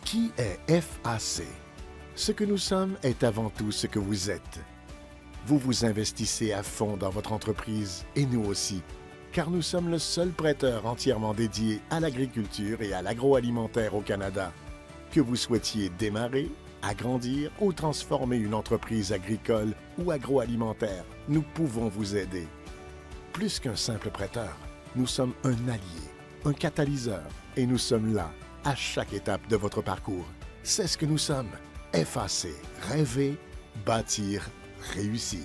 Qui est FAC? Ce que nous sommes est avant tout ce que vous êtes. Vous vous investissez à fond dans votre entreprise et nous aussi, car nous sommes le seul prêteur entièrement dédié à l'agriculture et à l'agroalimentaire au Canada. Que vous souhaitiez démarrer, agrandir ou transformer une entreprise agricole ou agroalimentaire, nous pouvons vous aider. Plus qu'un simple prêteur, nous sommes un allié, un catalyseur et nous sommes là à chaque étape de votre parcours. C'est ce que nous sommes. FAC, rêver, bâtir, réussir.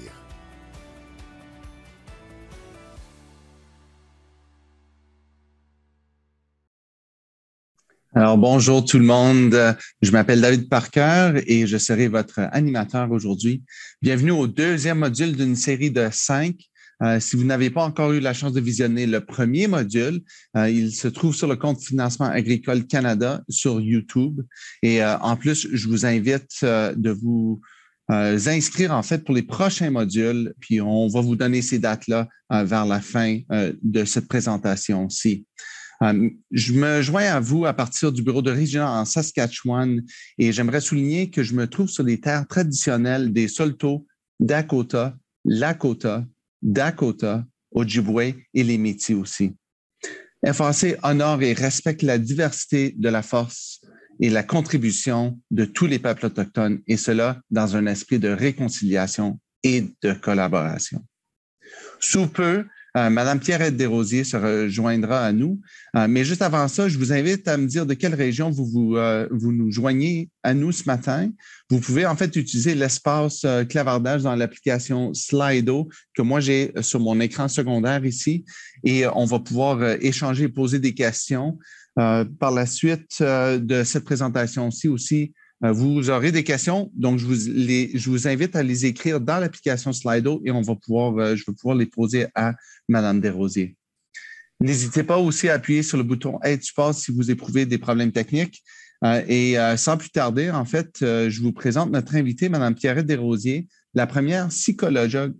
Alors, bonjour tout le monde. Je m'appelle David Parker et je serai votre animateur aujourd'hui. Bienvenue au deuxième module d'une série de 5. Si vous n'avez pas encore eu la chance de visionner le premier module, il se trouve sur le compte Financement agricole Canada sur YouTube. Et en plus, je vous invite de vous inscrire en fait pour les prochains modules, puis on va vous donner ces dates-là vers la fin de cette présentation-ci. Je me joins à vous à partir du bureau de Regina en Saskatchewan et j'aimerais souligner que je me trouve sur les terres traditionnelles des Saulteaux, Dakota, Lakota, Dakota, Ojibwe et les Métis aussi. FAC honore et respecte la diversité de la force et la contribution de tous les peuples autochtones, et cela dans un esprit de réconciliation et de collaboration. Sous peu, Madame Pierrette Desrosiers se rejoindra à nous, mais juste avant ça, je vous invite à me dire de quelle région vous nous joignez à nous ce matin. Vous pouvez en fait utiliser l'espace clavardage dans l'application Slido que moi j'ai sur mon écran secondaire ici, et on va pouvoir échanger et poser des questions. Par la suite de cette présentation-ci aussi, vous aurez des questions, donc je vous invite à les écrire dans l'application Slido et je vais pouvoir les poser à Mme Desrosiers. N'hésitez pas aussi à appuyer sur le bouton « Aide support » si vous éprouvez des problèmes techniques. Sans plus tarder, en fait, je vous présente notre invitée, Mme Pierrette Desrosiers, la première psychologue,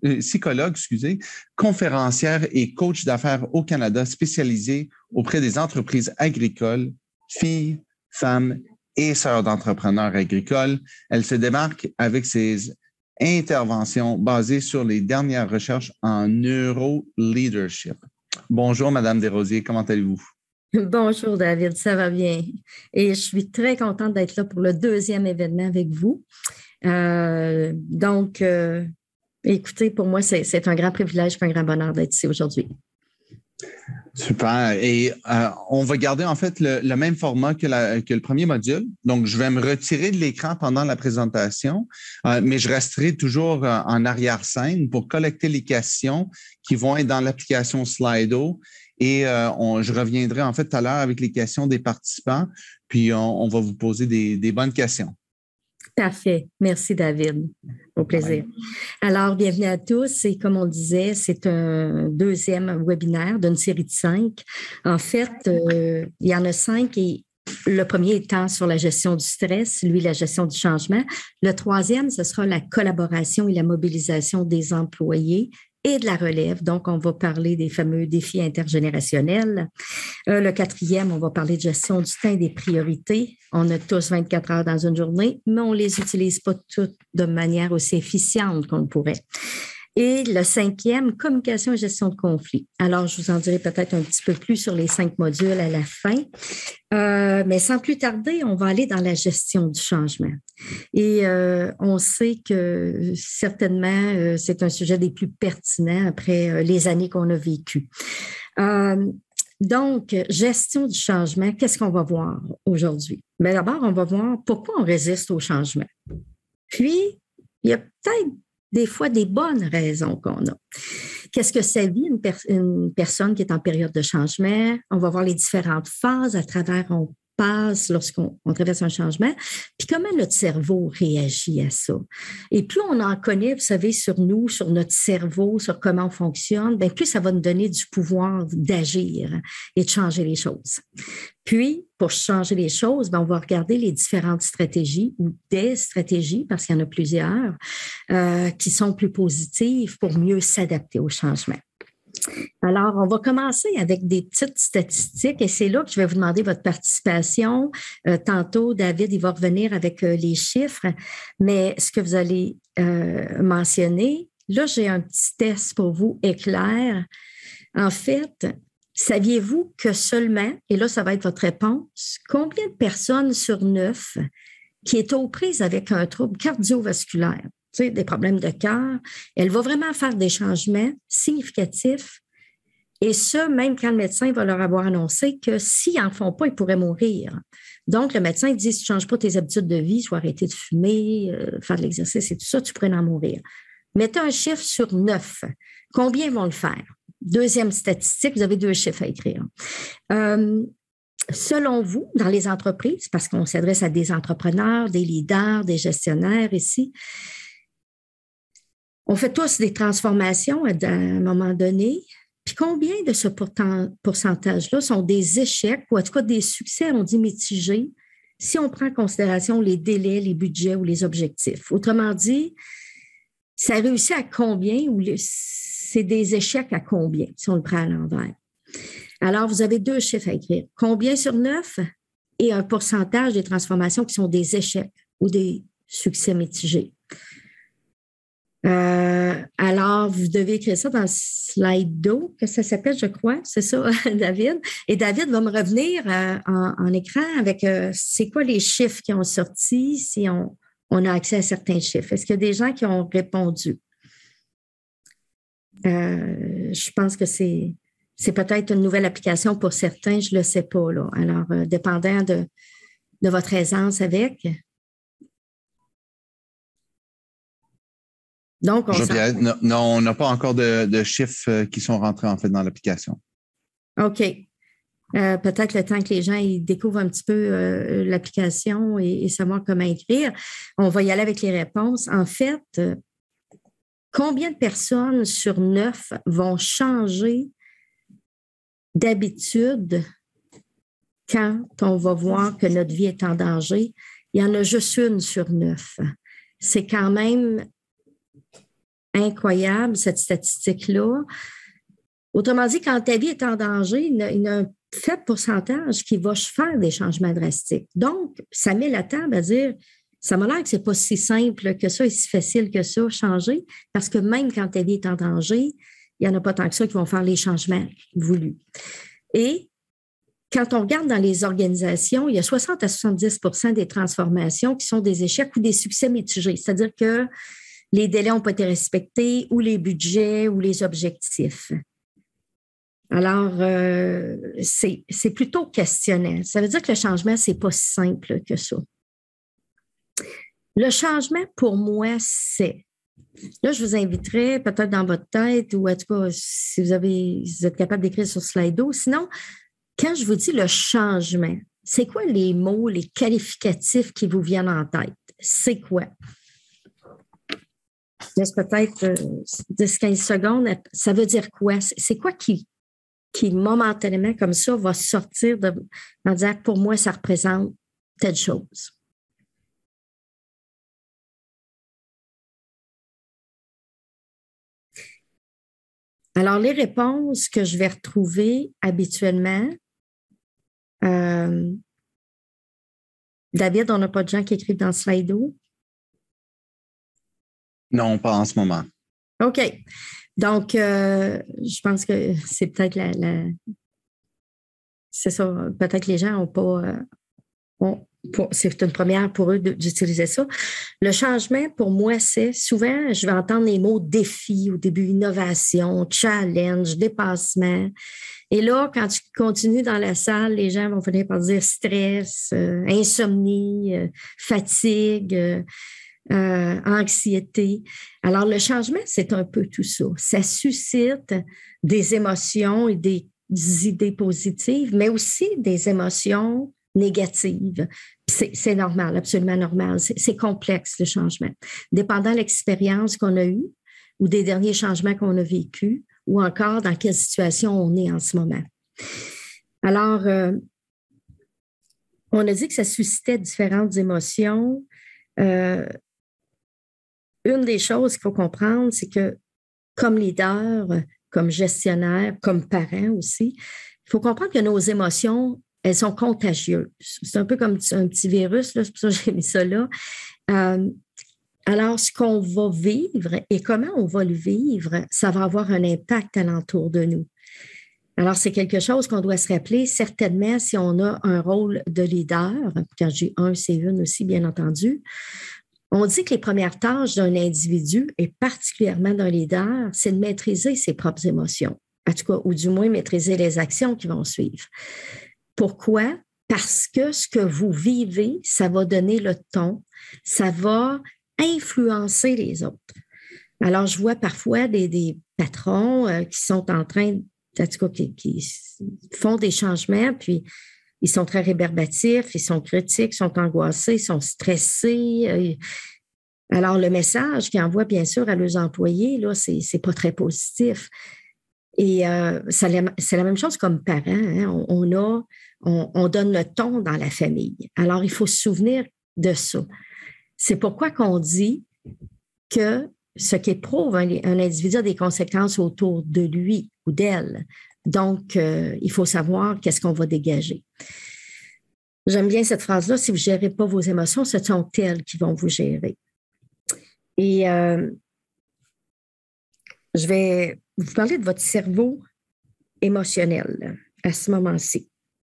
conférencière et coach d'affaires au Canada spécialisée auprès des entreprises agricoles, filles, femmes et sœurs d'entrepreneurs agricoles. Elle se démarque avec ses interventions basées sur les dernières recherches en neuroleadership. Bonjour, Madame Desrosiers, comment allez-vous? Bonjour, David, ça va bien. Et je suis très contente d'être là pour le deuxième événement avec vous. Écoutez, pour moi, c'est un grand privilège et un grand bonheur d'être ici aujourd'hui. Super. Et on va garder en fait le même format que le premier module. Donc, je vais me retirer de l'écran pendant la présentation, mais je resterai toujours en arrière-scène pour collecter les questions qui vont être dans l'application Slido. Et je reviendrai en fait tout à l'heure avec les questions des participants, puis on va vous poser des bonnes questions. Parfait. Merci, David. Au plaisir. Alors, bienvenue à tous. Et comme on disait, c'est un deuxième webinaire d'une série de 5. En fait, il y en a 5 et le premier étant sur la gestion du stress, lui, la gestion du changement. Le troisième, ce sera la collaboration et la mobilisation des employés et de la relève. Donc, on va parler des fameux défis intergénérationnels. Le quatrième, on va parler de gestion du temps et des priorités. On a tous 24 heures dans une journée, mais on ne les utilise pas toutes de manière aussi efficiente qu'on le pourrait. Et le cinquième, communication et gestion de conflits. Alors, je vous en dirai peut-être un petit peu plus sur les 5 modules à la fin. Mais sans plus tarder, on va aller dans la gestion du changement. Et on sait que certainement, c'est un sujet des plus pertinents après les années qu'on a vécues. Donc, gestion du changement, qu'est-ce qu'on va voir aujourd'hui? Mais d'abord, on va voir pourquoi on résiste au changement. Puis, il y a peut-être des fois des bonnes raisons qu'on a. Qu'est-ce que ça vit une personne qui est en période de changement? On va voir les différentes phases à travers on passe lorsqu'on traverse un changement, puis comment notre cerveau réagit à ça. Et plus on en connaît, vous savez, sur nous, sur notre cerveau, sur comment on fonctionne, bien, plus ça va nous donner du pouvoir d'agir et de changer les choses. Puis, pour changer les choses, bien, on va regarder les différentes stratégies ou des stratégies, parce qu'il y en a plusieurs, qui sont plus positives pour mieux s'adapter au changement. Alors, on va commencer avec des petites statistiques et c'est là que je vais vous demander votre participation. Tantôt, David, il va revenir avec les chiffres, mais ce que vous allez mentionner, là, j'ai un petit test pour vous, éclair. En fait, saviez-vous que seulement, et là, ça va être votre réponse, combien de personnes sur 9 qui est aux prises avec un trouble cardiovasculaire, tu sais, des problèmes de cœur, elle va vraiment faire des changements significatifs. Et ça, même quand le médecin va leur avoir annoncé que s'ils n'en font pas, ils pourraient mourir. Donc, le médecin dit, si tu ne changes pas tes habitudes de vie, soit arrêter de fumer, faire de l'exercice et tout ça, tu pourrais en mourir. Mettez un chiffre sur 9. Combien vont le faire? Deuxième statistique, vous avez 2 chiffres à écrire. Selon vous, dans les entreprises, parce qu'on s'adresse à des entrepreneurs, des leaders, des gestionnaires ici, on fait tous des transformations à un moment donné. Puis combien de ce pourcentage-là sont des échecs ou en tout cas des succès, on dit mitigés, si on prend en considération les délais, les budgets ou les objectifs? Autrement dit, ça réussit à combien ou c'est des échecs à combien si on le prend à l'envers? Alors, vous avez 2 chiffres à écrire. Combien sur 9 et un pourcentage des transformations qui sont des échecs ou des succès mitigés. Alors, vous devez écrire ça dans le Slido, que ça s'appelle, je crois, c'est ça, David. Et David va me revenir en écran avec c'est quoi les chiffres qui ont sorti, si on a accès à certains chiffres. Est-ce qu'il y a des gens qui ont répondu? Je pense que c'est peut-être une nouvelle application pour certains, je ne le sais pas, là. Alors, dépendant de votre aisance avec. Donc, non, on n'a pas encore de chiffres qui sont rentrés en fait dans l'application. OK. Peut-être le temps que les gens ils découvrent un petit peu l'application et savoir comment écrire. On va y aller avec les réponses. En fait, combien de personnes sur 9 vont changer d'habitude quand on va voir que notre vie est en danger? Il y en a juste 1 sur 9. C'est quand même incroyable, cette statistique-là. Autrement dit, quand ta vie est en danger, il y a un faible pourcentage qui va faire des changements drastiques. Donc, ça met la table à dire, ça m'a l'air que ce n'est pas si simple que ça et si facile que ça, changer, parce que même quand ta vie est en danger, il n'y en a pas tant que ça qui vont faire les changements voulus. Et quand on regarde dans les organisations, il y a 60 à 70 % des transformations qui sont des échecs ou des succès mitigés, c'est-à-dire que les délais n'ont pas été respectés ou les budgets ou les objectifs. Alors, c'est plutôt questionnant. Ça veut dire que le changement, ce n'est pas si simple que ça. Le changement, pour moi, c'est... Là, je vous inviterai peut-être dans votre tête ou en tout cas, si vous êtes capable d'écrire sur Slido. Sinon, quand je vous dis le changement, c'est quoi les mots, les qualificatifs qui vous viennent en tête? C'est quoi? Laisse peut-être 10-15 secondes. Ça veut dire quoi? C'est quoi qui momentanément, comme ça, va sortir en disant pour moi, ça représente telle chose? Alors, les réponses que je vais retrouver habituellement, David, on n'a pas de gens qui écrivent dans Slido? Non, pas en ce moment. OK. Donc, je pense que c'est peut-être c'est ça, peut-être que les gens n'ont pas... c'est une première pour eux d'utiliser ça. Le changement, pour moi, c'est souvent, je vais entendre les mots défi au début, innovation, challenge, dépassement. Et là, quand tu continues dans la salle, les gens vont finir par dire stress, insomnie, fatigue, anxiété. Alors, le changement, c'est un peu tout ça. Ça suscite des émotions et des idées positives, mais aussi des émotions négatives. C'est normal, absolument normal. C'est complexe, le changement. Dépendant de l'expérience qu'on a eue ou des derniers changements qu'on a vécus ou encore dans quelle situation on est en ce moment. Alors, on a dit que ça suscitait différentes émotions. Une des choses qu'il faut comprendre, c'est que comme leader, comme gestionnaire, comme parent aussi. Il faut comprendre que nos émotions, elles sont contagieuses. C'est un peu comme un petit virus, là, c'est pour ça que j'ai mis ça là. Alors, ce qu'on va vivre et comment on va le vivre, ça va avoir un impact alentour de nous. Alors, c'est quelque chose qu'on doit se rappeler, certainement, si on a un rôle de leader. Quand j'ai un, c'est une aussi, bien entendu. On dit que les premières tâches d'un individu, et particulièrement d'un leader, c'est de maîtriser ses propres émotions. En tout cas, ou du moins maîtriser les actions qui vont suivre. Pourquoi? Parce que ce que vous vivez, ça va donner le ton, ça va influencer les autres. Alors, je vois parfois des patrons qui sont en train, en tout cas, qui font des changements, puis ils sont très rébarbatifs, ils sont critiques, ils sont angoissés, ils sont stressés. Alors, le message qu'ils envoient, bien sûr, à leurs employés, là, c'est pas très positif. Et c'est la même chose comme parents. Hein? On donne le ton dans la famille. Alors, il faut se souvenir de ça. C'est pourquoi qu'on dit que ce qu'éprouve un individu a des conséquences autour de lui ou d'elle. Donc, il faut savoir qu'est-ce qu'on va dégager. J'aime bien cette phrase-là, si vous ne gérez pas vos émotions, ce sont elles qui vont vous gérer. Et je vais vous parler de votre cerveau émotionnel à ce moment-ci.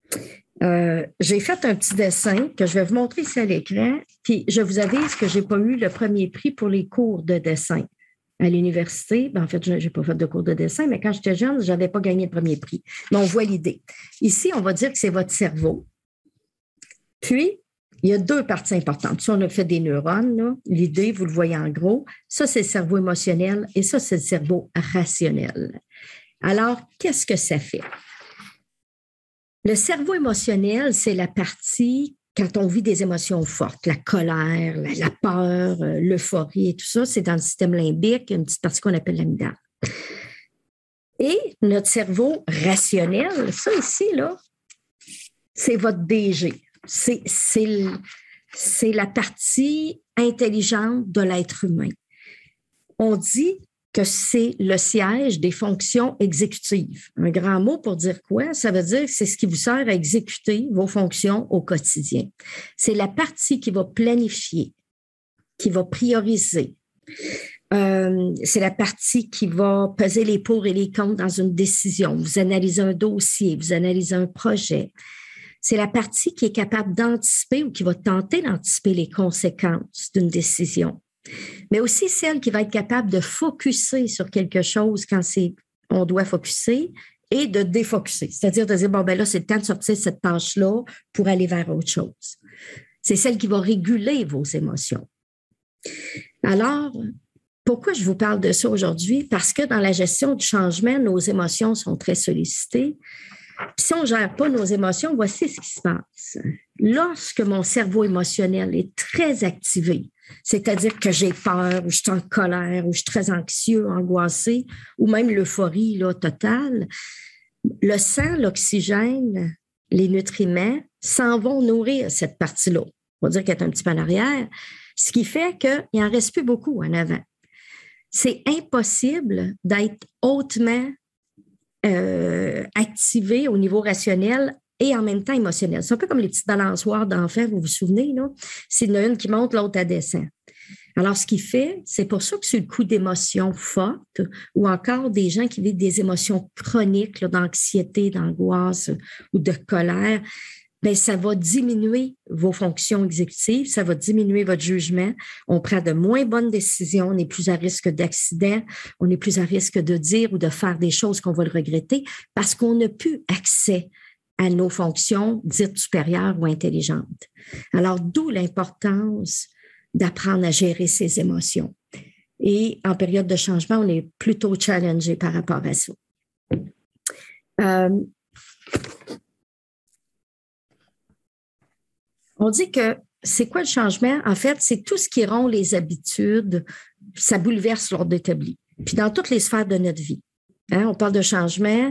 J'ai fait un petit dessin que je vais vous montrer ici à l'écran, puis je vous avise que je n'ai pas eu le premier prix pour les cours de dessin à l'université. En fait, je n'ai pas fait de cours de dessin, mais quand j'étais jeune, je n'avais pas gagné le premier prix. Mais on voit l'idée. Ici, on va dire que c'est votre cerveau. Puis, il y a deux parties importantes. Si on a fait des neurones, là, l'idée, vous le voyez en gros, ça, c'est le cerveau émotionnel et ça, c'est le cerveau rationnel. Alors, qu'est-ce que ça fait? Le cerveau émotionnel, c'est la partie, quand on vit des émotions fortes, la colère, la peur, l'euphorie et tout ça, c'est dans le système limbique, une petite partie qu'on appelle l'amygdale. Et notre cerveau rationnel, ça ici, là, c'est votre DG. C'est la partie intelligente de l'être humain. On dit que c'est le siège des fonctions exécutives. Un grand mot pour dire quoi? Ça veut dire que c'est ce qui vous sert à exécuter vos fonctions au quotidien. C'est la partie qui va planifier, qui va prioriser. C'est la partie qui va peser les pour et les contre dans une décision. Vous analysez un dossier, vous analysez un projet. C'est la partie qui est capable d'anticiper ou qui va tenter d'anticiper les conséquences d'une décision. Mais aussi celle qui va être capable de focusser sur quelque chose quand on doit focusser et de défocusser. C'est-à-dire de dire, bon, ben là, c'est le temps de sortir cette tâche-là pour aller vers autre chose. C'est celle qui va réguler vos émotions. Alors, pourquoi je vous parle de ça aujourd'hui? Parce que dans la gestion du changement, nos émotions sont très sollicitées. Puis si on ne gère pas nos émotions, voici ce qui se passe. Lorsque mon cerveau émotionnel est très activé, c'est-à-dire que j'ai peur, ou je suis en colère, ou je suis très anxieux, angoissé, ou même l'euphorie là, totale, le sang, l'oxygène, les nutriments s'en vont nourrir cette partie-là. On va dire qu'elle est un petit peu en arrière, ce qui fait qu'il n'en reste plus beaucoup en avant. C'est impossible d'être hautement activé au niveau rationnel et en même temps émotionnel. C'est un peu comme les petites balançoires d'enfants, vous vous souvenez, là? C'est une qui monte, l'autre elle descend. Alors, ce qui fait, c'est pour ça que sur le coup d'émotions fortes ou encore des gens qui vivent des émotions chroniques, là, d'anxiété, d'angoisse ou de colère, bien, ça va diminuer vos fonctions exécutives, ça va diminuer votre jugement. On prend de moins bonnes décisions, on est plus à risque d'accident, on est plus à risque de dire ou de faire des choses qu'on va le regretter parce qu'on n'a plus accès à nos fonctions dites supérieures ou intelligentes. Alors, d'où l'importance d'apprendre à gérer ses émotions. Et en période de changement, on est plutôt challengé par rapport à ça. On dit que c'est quoi le changement? En fait, c'est tout ce qui rompt les habitudes, ça bouleverse l'ordre établi. Puis dans toutes les sphères de notre vie. Hein, on parle de changement.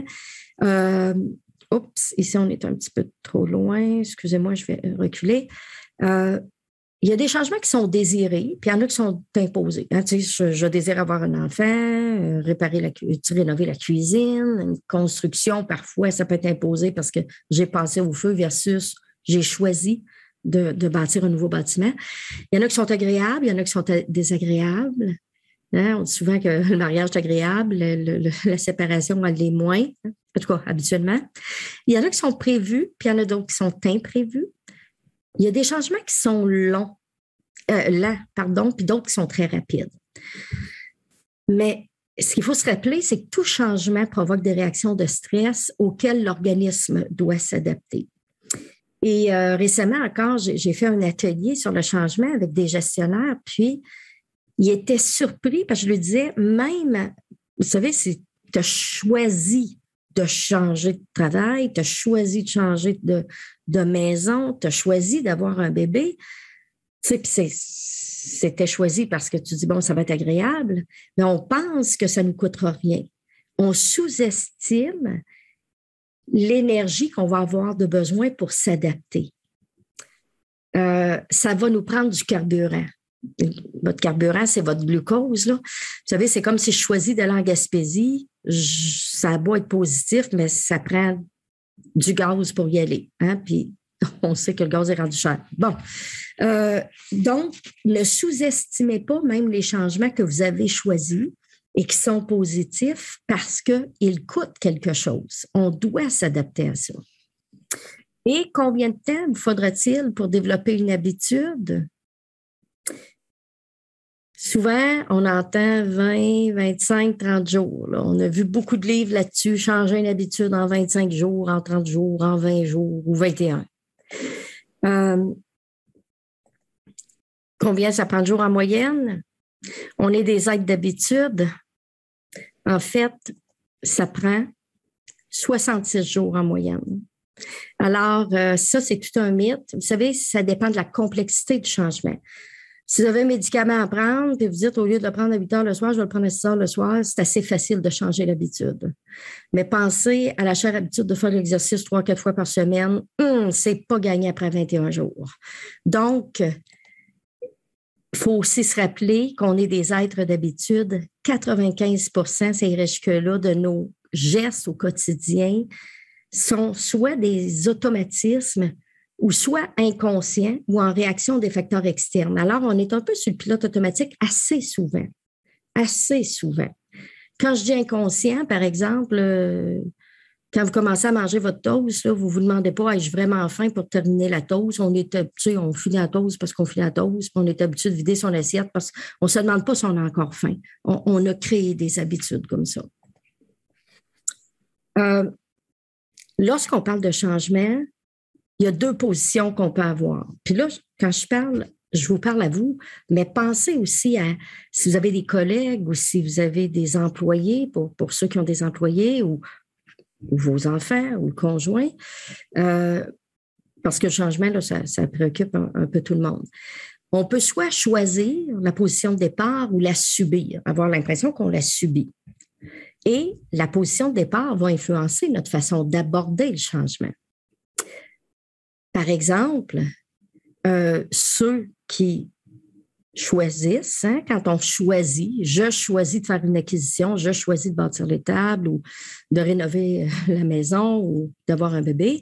Ici, on est un petit peu trop loin. Excusez-moi, je vais reculer. il y a des changements qui sont désirés, puis il y en a qui sont imposés. Hein, tu sais, je désire avoir un enfant, rénover la cuisine, une construction, parfois, ça peut être imposé parce que j'ai passé au feu versus j'ai choisi de bâtir un nouveau bâtiment. Il y en a qui sont agréables, il y en a qui sont désagréables. Hein, on dit souvent que le mariage est agréable, la séparation, elle l'est moins, hein, en tout cas, habituellement. Il y en a qui sont prévus, puis il y en a d'autres qui sont imprévus. Il y a des changements qui sont lents, puis d'autres qui sont très rapides. Mais ce qu'il faut se rappeler, c'est que tout changement provoque des réactions de stress auxquelles l'organisme doit s'adapter. Et récemment encore, j'ai fait un atelier sur le changement avec des gestionnaires, puis ils étaient surpris parce que je lui disais, même, vous savez, si tu as choisi de changer de travail, tu as choisi de changer de maison, tu as choisi d'avoir un bébé, tu sais, puis c'était choisi parce que tu dis, bon, ça va être agréable, mais on pense que ça ne nous coûtera rien. On sous-estime l'énergie qu'on va avoir de besoin pour s'adapter. Ça va nous prendre du carburant. Votre carburant, c'est votre glucose, là. Vous savez, c'est comme si je choisis d'aller en Gaspésie. Ça a beau être positif, mais ça prend du gaz pour y aller. Hein? Puis, on sait que le gaz est rendu cher. Bon. Donc, ne sous-estimez pas même les changements que vous avez choisis et qui sont positifs parce qu'ils coûtent quelque chose. On doit s'adapter à ça. Et combien de temps vous faudra-t-il pour développer une habitude? Souvent, on entend 20, 25, 30 jours. Là. On a vu beaucoup de livres là-dessus, changer une habitude en 25 jours, en 30 jours, en 20 jours ou 21. Combien ça prend de jours en moyenne? On est des êtres d'habitude. En fait, ça prend 66 jours en moyenne. Alors, ça, c'est tout un mythe. Vous savez, ça dépend de la complexité du changement. Si vous avez un médicament à prendre, puis vous dites, au lieu de le prendre à 8 heures le soir, je vais le prendre à 6 heures le soir, c'est assez facile de changer l'habitude. Mais pensez à la chère habitude de faire l'exercice 3-4 fois par semaine, c'est pas gagné après 21 jours. Donc, il faut aussi se rappeler qu'on est des êtres d'habitude. 95%, ça irait jusque-là, de nos gestes au quotidien sont soit des automatismes ou soit inconscients ou en réaction des facteurs externes. Alors, on est un peu sur le pilote automatique assez souvent. Assez souvent. Quand je dis inconscient, par exemple, quand vous commencez à manger votre toast, là, vous ne vous demandez pas, ai-je vraiment faim pour terminer la toast? On est habitué, on finit la toast parce qu'on finit la toast, puis on est habitué de vider son assiette parce qu'on ne se demande pas si on a encore faim. On a créé des habitudes comme ça. Lorsqu'on parle de changement, il y a 2 positions qu'on peut avoir. Puis là, quand je vous parle à vous, mais pensez aussi à si vous avez des collègues ou si vous avez des employés, pour ceux qui ont des employés ou vos enfants ou le conjoint, parce que le changement, là, ça préoccupe un peu tout le monde. On peut soit choisir la position de départ ou la subir, avoir l'impression qu'on la subit. Et la position de départ va influencer notre façon d'aborder le changement. Par exemple, ceux qui choisissent, hein, quand on choisit, je choisis de faire une acquisition, je choisis de bâtir les tables ou de rénover la maison ou d'avoir un bébé,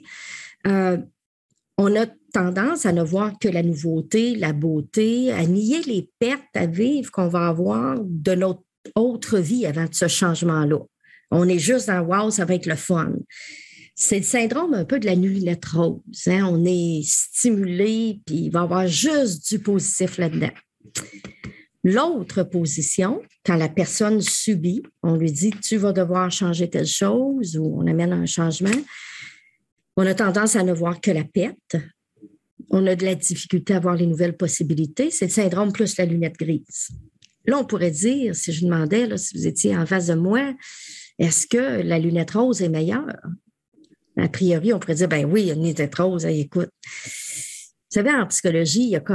on a tendance à ne voir que la nouveauté, la beauté, à nier les pertes à vivre qu'on va avoir de notre autre vie avant ce changement-là. On est juste dans « wow, ça va être le fun ». C'est le syndrome un peu de la lunette rose. Hein? On est stimulé, puis il va y avoir juste du positif là-dedans. L'autre position, quand la personne subit, on lui dit « tu vas devoir changer telle chose » ou on amène un changement, on a tendance à ne voir que la perte. On a de la difficulté à voir les nouvelles possibilités. C'est le syndrome plus la lunette grise. Là, on pourrait dire, si je demandais, là, si vous étiez en face de moi, est-ce que la lunette rose est meilleure? A priori, on pourrait dire, ben oui, une lunette rose, écoute. Vous savez, en psychologie, il y a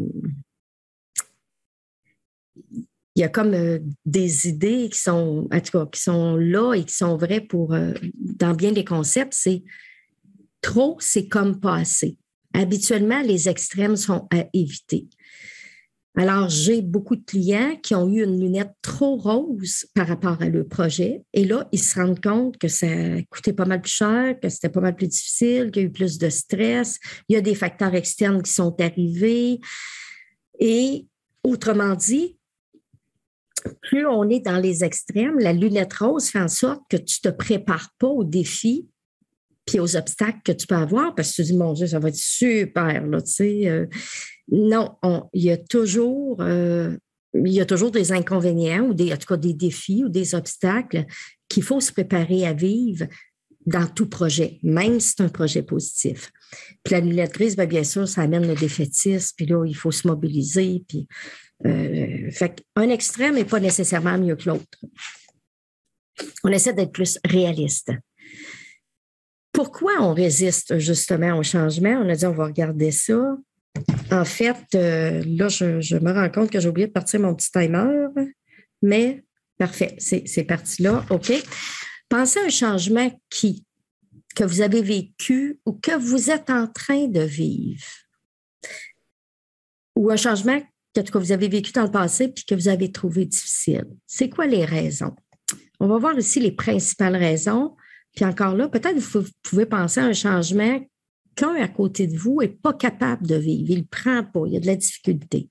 comme des idées qui sont, en tout cas, qui sont là et qui sont vraies pour, dans bien des concepts, c'est trop, c'est comme pas assez. Habituellement, les extrêmes sont à éviter. Alors, j'ai beaucoup de clients qui ont eu une lunette trop rose par rapport à leur projet. Et là, ils se rendent compte que ça coûtait pas mal plus cher, que c'était pas mal plus difficile, qu'il y a eu plus de stress. Il y a des facteurs externes qui sont arrivés. Et autrement dit, plus on est dans les extrêmes, la lunette rose fait en sorte que tu ne te prépares pas aux défis puis aux obstacles que tu peux avoir parce que tu te dis, mon Dieu, ça va être super, là, tu sais. Non, il y a toujours des inconvénients ou en tout cas des défis ou des obstacles qu'il faut se préparer à vivre dans tout projet, même si c'est un projet positif. Puis la lunette grise, bien sûr, ça amène le défaitisme, puis là, il faut se mobiliser. Puis, fait qu'un extrême n'est pas nécessairement mieux que l'autre. On essaie d'être plus réaliste. Pourquoi on résiste justement au changement? On a dit, on va regarder ça. En fait, là, je me rends compte que j'ai oublié de partir mon petit timer, mais parfait, c'est parti là. OK. Pensez à un changement que vous avez vécu ou que vous êtes en train de vivre. Ou un changement que vous avez vécu dans le passé puis que vous avez trouvé difficile. C'est quoi les raisons? On va voir ici les principales raisons. Puis encore là, peut-être vous pouvez penser à un changement qu'un à côté de vous n'est pas capable de vivre. Il ne prend pas, il y a de la difficulté.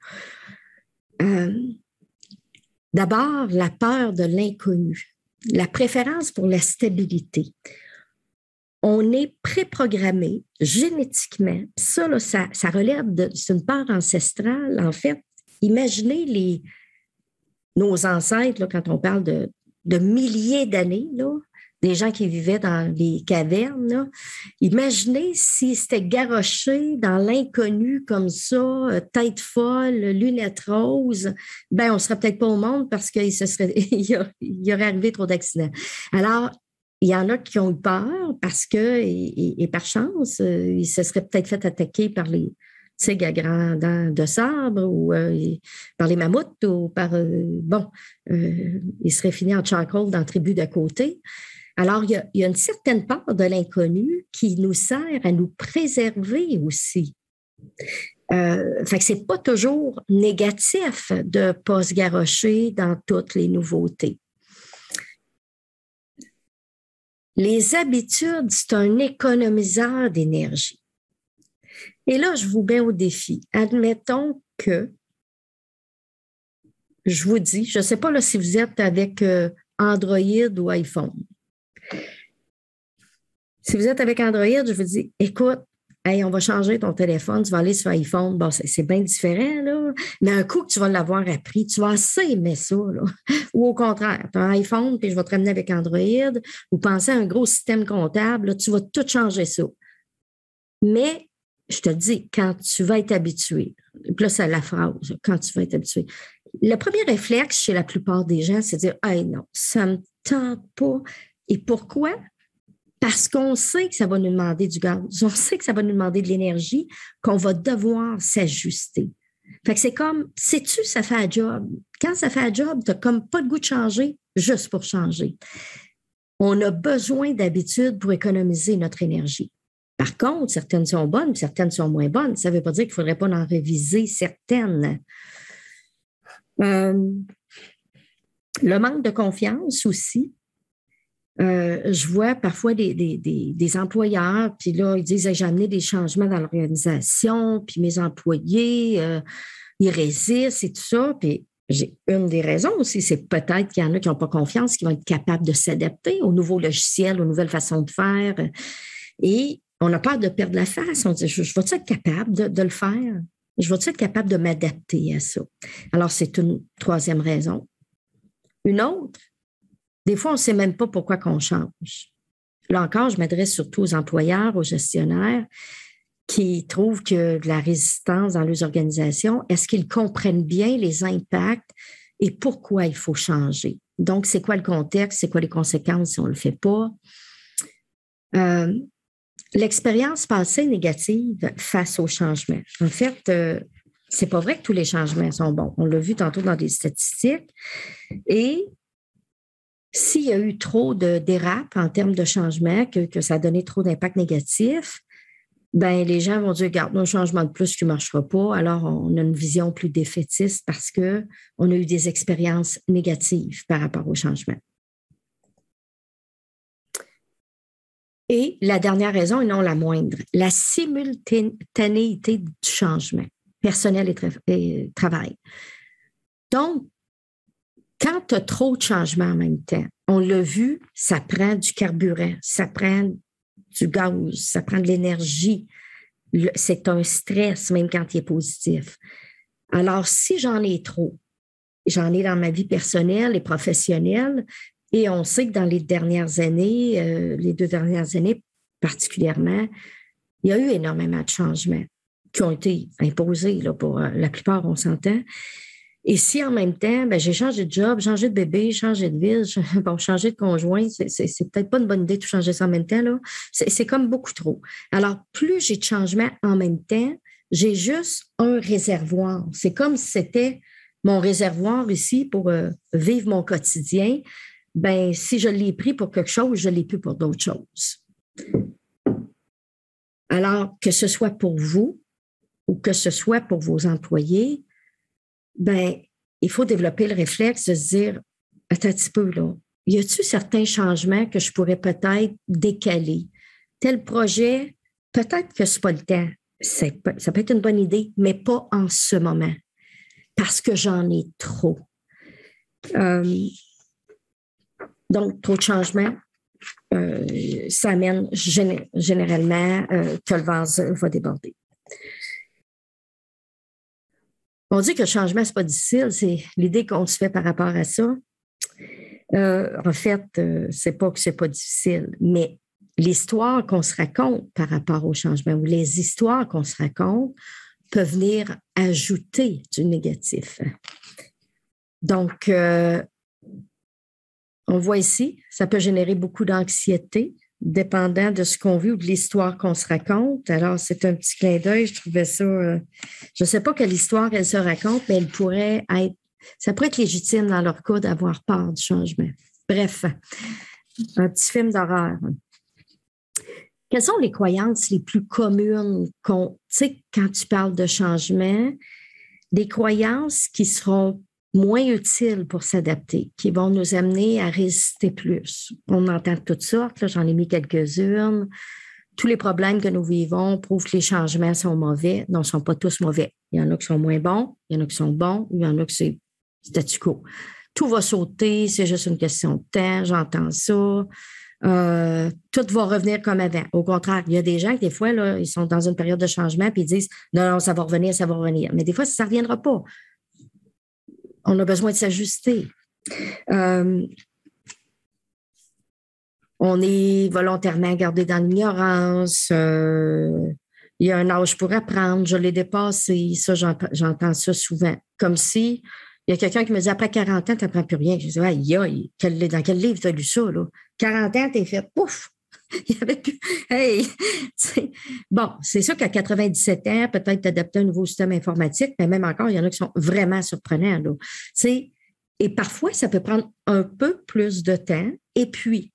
D'abord, la peur de l'inconnu, la préférence pour la stabilité. On est préprogrammé génétiquement. Ça relève d'une part ancestrale. En fait, imaginez nos ancêtres, là, quand on parle de milliers d'années, là, des gens qui vivaient dans les cavernes, là. Imaginez s'ils s'étaient garochés dans l'inconnu comme ça, tête folle, lunettes roses, on ne serait peut-être pas au monde parce qu'il y aurait arrivé trop d'accidents. Alors, il y en a qui ont eu peur parce que, et par chance, ils se seraient peut-être fait attaquer par les tigres à grands dents de sabre ou par les mammouths ou par... ils seraient finis en charcoal dans la tribu d'à côté. Alors, il y a une certaine part de l'inconnu qui nous sert à nous préserver aussi. Fait que c'est pas toujours négatif de ne pas se garrocher dans toutes les nouveautés. Les habitudes, c'est un économiseur d'énergie. Et là, je vous mets au défi. Admettons que, je vous dis, je ne sais pas là, si vous êtes avec Android ou iPhone. Si vous êtes avec Android, je vous dis, écoute, hey, on va changer ton téléphone, tu vas aller sur iPhone. Bon, c'est bien différent, là. Mais un coup que tu vas l'avoir appris, tu vas assez aimer ça, là. Ou au contraire, tu as un iPhone, puis je vais te ramener avec Android, ou penser à un gros système comptable, là, tu vas tout changer ça. Mais, je te dis, quand tu vas être habitué, puis là, c'est la phrase, quand tu vas être habitué. Le premier réflexe chez la plupart des gens, c'est de dire, hey, non, ça ne me tente pas. Et pourquoi? Parce qu'on sait que ça va nous demander du gaz, on sait que ça va nous demander de l'énergie, qu'on va devoir s'ajuster. Fait que c'est comme, sais-tu, ça fait un job. Quand ça fait un job, tu n'as comme pas de goût de changer, juste pour changer. On a besoin d'habitude pour économiser notre énergie. Par contre, certaines sont bonnes, certaines sont moins bonnes. Ça ne veut pas dire qu'il ne faudrait pas en réviser certaines. Le manque de confiance aussi. Je vois parfois des employeurs, puis là, ils disent j'ai amené des changements dans l'organisation, puis mes employés, ils résistent et tout ça. Puis j'ai une des raisons aussi, c'est peut-être qu'il y en a qui n'ont pas confiance, qui vont être capables de s'adapter aux nouveaux logiciels, aux nouvelles façons de faire. Et on a peur de perdre la face. On dit je vais-tu être capable de le faire? Je vais-tu être capable de m'adapter à ça? Alors, c'est une troisième raison. Une autre, des fois, on ne sait même pas pourquoi qu'on change. Là encore, je m'adresse surtout aux employeurs, aux gestionnaires qui trouvent que de la résistance dans leurs organisations, est-ce qu'ils comprennent bien les impacts et pourquoi il faut changer? Donc, c'est quoi le contexte? C'est quoi les conséquences si on ne le fait pas? L'expérience passée négative face au changement. En fait, c'est pas vrai que tous les changements sont bons. On l'a vu tantôt dans des statistiques. Et s'il y a eu trop de dérapes en termes de changement, que ça a donné trop d'impact négatif, ben les gens vont dire, regarde, un changement de plus qui ne marchera pas. Alors, on a une vision plus défaitiste parce qu'on a eu des expériences négatives par rapport au changement. Et la dernière raison, et non la moindre, la simultanéité du changement, personnel et travail. Donc, quand tu as trop de changements en même temps, on l'a vu, ça prend du carburant, ça prend du gaz, ça prend de l'énergie. C'est un stress, même quand il est positif. Alors, si j'en ai trop, j'en ai dans ma vie personnelle et professionnelle, et on sait que dans les dernières années, les 2 dernières années particulièrement, il y a eu énormément de changements qui ont été imposés, là, pour la plupart, on s'entend. Et si en même temps, ben, j'ai changé de job, changé de bébé, changé de ville, changé de conjoint, c'est peut-être pas une bonne idée de tout changer ça en même temps, là. C'est comme beaucoup trop. Alors, plus j'ai de changements en même temps, j'ai juste un réservoir. C'est comme si c'était mon réservoir ici pour vivre mon quotidien. Ben, si je l'ai pris pour quelque chose, je ne l'ai plus pour d'autres choses. Alors, que ce soit pour vous ou que ce soit pour vos employés, ben, il faut développer le réflexe de se dire, attends un petit peu, là, y a-t-il certains changements que je pourrais peut-être décaler? Tel projet, peut-être que ce n'est pas le temps. Ça peut être une bonne idée, mais pas en ce moment, parce que j'en ai trop. Donc, trop de changements, ça amène généralement que le vase va déborder. On dit que le changement, ce n'est pas difficile, c'est l'idée qu'on se fait par rapport à ça. En fait, c'est pas que ce n'est pas difficile, mais l'histoire qu'on se raconte par rapport au changement ou les histoires qu'on se raconte peuvent venir ajouter du négatif. Donc, on voit ici, ça peut générer beaucoup d'anxiété, dépendant de ce qu'on vit ou de l'histoire qu'on se raconte. Alors, c'est un petit clin d'œil, je trouvais ça... je ne sais pas quelle histoire elle se raconte, mais ça pourrait être légitime dans leur cas d'avoir peur du changement. Bref, un petit film d'horreur. Quelles sont les croyances les plus communes tu sais, quand tu parles de changement, des croyances qui seront moins utiles pour s'adapter, qui vont nous amener à résister plus. On entend de toutes sortes, là, j'en ai mis quelques-unes. Tous les problèmes que nous vivons prouvent que les changements sont mauvais. Non, ils ne sont pas tous mauvais. Il y en a qui sont moins bons, il y en a qui sont bons, il y en a qui c'est statu quo. Tout va sauter, c'est juste une question de temps, j'entends ça. Tout va revenir comme avant. Au contraire, il y a des gens qui, des fois, là, ils sont dans une période de changement puis ils disent « Non, ça va revenir, ça va revenir. » Mais des fois, ça ne reviendra pas. On a besoin de s'ajuster. On est volontairement gardé dans l'ignorance. Il y a un âge pour apprendre. Je l'ai dépassé. Ça, j'entends ça souvent. Comme si il y a quelqu'un qui me dit après 40 ans, tu n'apprends plus rien. Je dis, aïe, dans quel livre tu as lu ça, là? 40 ans, tu es fait, pouf! Il n'y avait plus. Hey! Bon, c'est sûr qu'à 97 ans, peut-être t'adapter un nouveau système informatique, mais même encore, il y en a qui sont vraiment surprenants, là. Et parfois, ça peut prendre un peu plus de temps. Et puis,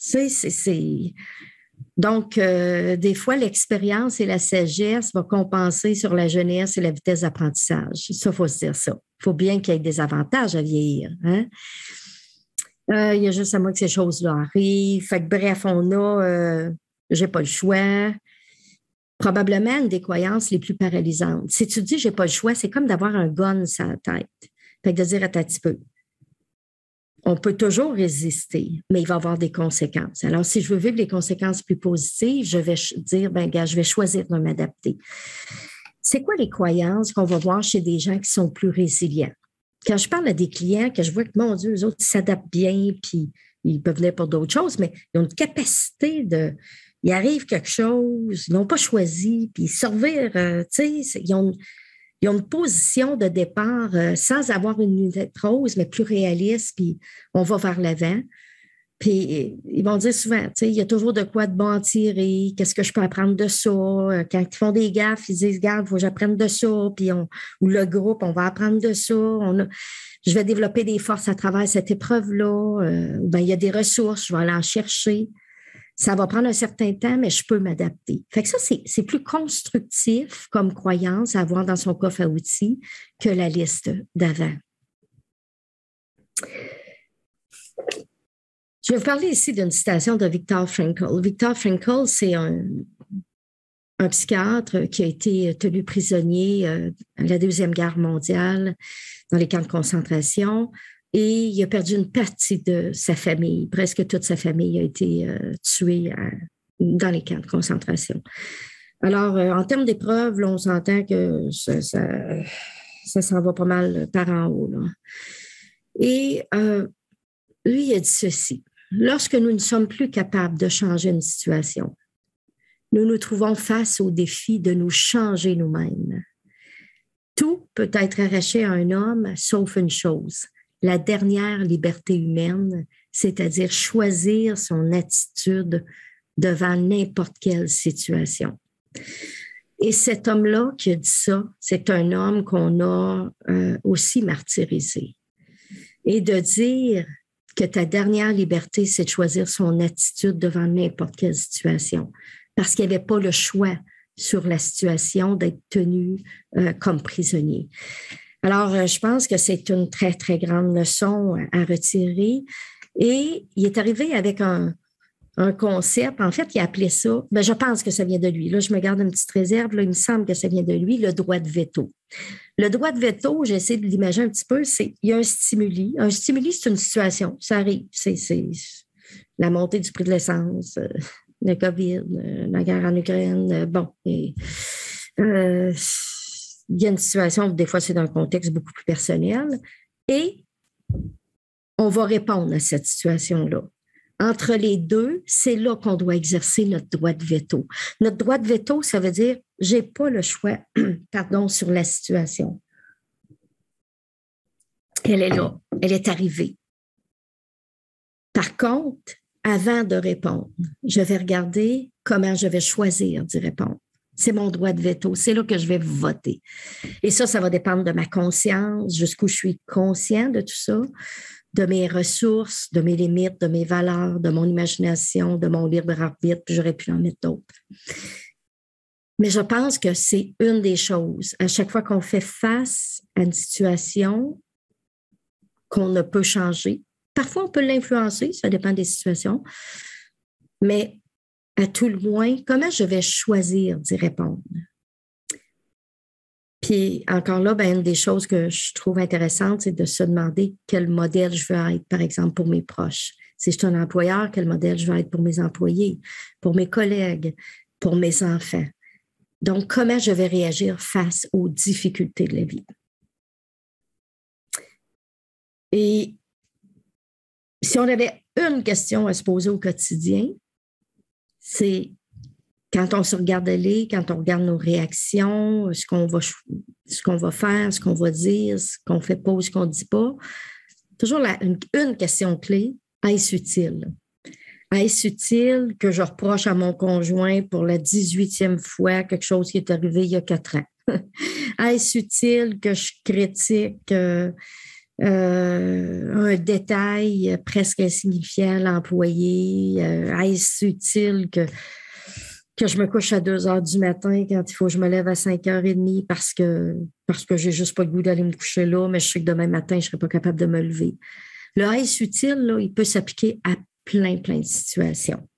donc, des fois, l'expérience et la sagesse vont compenser sur la jeunesse et la vitesse d'apprentissage. Ça, il faut se dire ça. Il faut bien qu'il y ait des avantages à vieillir. Hein? Il y a juste à moi que ces choses-là arrivent. Fait que, bref, on a j'ai pas le choix. Probablement une des croyances les plus paralysantes. Si tu dis j'ai pas le choix, c'est comme d'avoir un gun sur la tête. Fait que de dire attends un petit peu. On peut toujours résister, mais il va y avoir des conséquences. Alors, si je veux vivre les conséquences plus positives, je vais dire, je vais choisir de m'adapter. C'est quoi les croyances qu'on va voir chez des gens qui sont plus résilients? Quand je parle à des clients, que je vois que, mon Dieu, eux autres, ils s'adaptent bien, puis ils peuvent venir pour d'autres choses, mais ils ont une capacité il arrive quelque chose, ils n'ont pas choisi, puis ils survivent, tu sais, ils ont une position de départ sans avoir une lunette rose, mais plus réaliste, puis on va vers l'avant. Puis ils vont dire souvent, tu sais, il y a toujours de quoi de bon en tirer, qu'est-ce que je peux apprendre de ça? Quand ils font des gaffes, ils disent, regarde, il faut que j'apprenne de ça, puis ou le groupe, on va apprendre de ça. Je vais développer des forces à travers cette épreuve-là. Il y a des ressources, je vais aller en chercher. Ça va prendre un certain temps, mais je peux m'adapter. Fait que ça, c'est plus constructif comme croyance à avoir dans son coffre à outils que la liste d'avant. Je vais vous parler ici d'une citation de Viktor Frankl. Viktor Frankl, c'est un psychiatre qui a été tenu prisonnier à la Deuxième Guerre mondiale dans les camps de concentration et il a perdu une partie de sa famille. Presque toute sa famille a été tuée dans les camps de concentration. Alors, en termes d'épreuves, on s'entend que ça s'en va pas mal par en haut, là. Et lui, il a dit ceci. Lorsque nous ne sommes plus capables de changer une situation, nous nous trouvons face au défi de nous changer nous-mêmes. Tout peut être arraché à un homme, sauf une chose, la dernière liberté humaine, c'est-à-dire choisir son attitude devant n'importe quelle situation. Et cet homme-là qui a dit ça, c'est un homme qu'on a aussi martyrisé. Et de dire que ta dernière liberté, c'est de choisir son attitude devant n'importe quelle situation. Parce qu'il n'y avait pas le choix sur la situation d'être tenu comme prisonnier. Alors, je pense que c'est une très, très grande leçon à retirer. Et il est arrivé avec un concept, en fait, il a appelé ça, je pense que ça vient de lui. Là, je me garde une petite réserve, là, il me semble que ça vient de lui, le droit de veto. Le droit de veto, j'essaie de l'imaginer un petit peu, il y a un stimuli. Un stimuli, c'est une situation, ça arrive. C'est la montée du prix de l'essence, le COVID, la guerre en Ukraine, il y a une situation où des fois c'est dans un contexte beaucoup plus personnel et on va répondre à cette situation-là. Entre les deux, c'est là qu'on doit exercer notre droit de veto. Notre droit de veto, ça veut dire j'ai pas le choix, sur la situation. Elle est là, elle est arrivée. Par contre, avant de répondre, je vais regarder comment je vais choisir d'y répondre. C'est mon droit de veto. C'est là que je vais voter. Et ça va dépendre de ma conscience, jusqu'où je suis conscient de tout ça, de mes ressources, de mes limites, de mes valeurs, de mon imagination, de mon libre arbitre, puis j'aurais pu en mettre d'autres. Mais je pense que c'est une des choses. À chaque fois qu'on fait face à une situation qu'on ne peut changer, parfois on peut l'influencer, ça dépend des situations, mais à tout le moins, comment je vais choisir d'y répondre? Puis encore là, une des choses que je trouve intéressantes, c'est de se demander quel modèle je veux être, par exemple, pour mes proches. Si je suis un employeur, quel modèle je veux être pour mes employés, pour mes collègues, pour mes enfants. Donc, comment je vais réagir face aux difficultés de la vie? Et si on avait une question à se poser au quotidien, c'est quand on se regarde aller, quand on regarde nos réactions, ce qu'on va faire, ce qu'on va dire, ce qu'on fait pas ou ce qu'on ne dit pas, toujours une question clé, est-ce utile? Est-ce utile que je reproche à mon conjoint pour la 18e fois quelque chose qui est arrivé il y a 4 ans? Est-ce utile que je critique un détail presque insignifiant à l'employé? Est-ce utile que je me couche à 2 heures du matin quand il faut que je me lève à 5h30 parce que j'ai juste pas le goût d'aller me coucher là, mais je sais que demain matin, je ne serai pas capable de me lever. Le est-ce utile, là, il peut s'appliquer à plein de situations.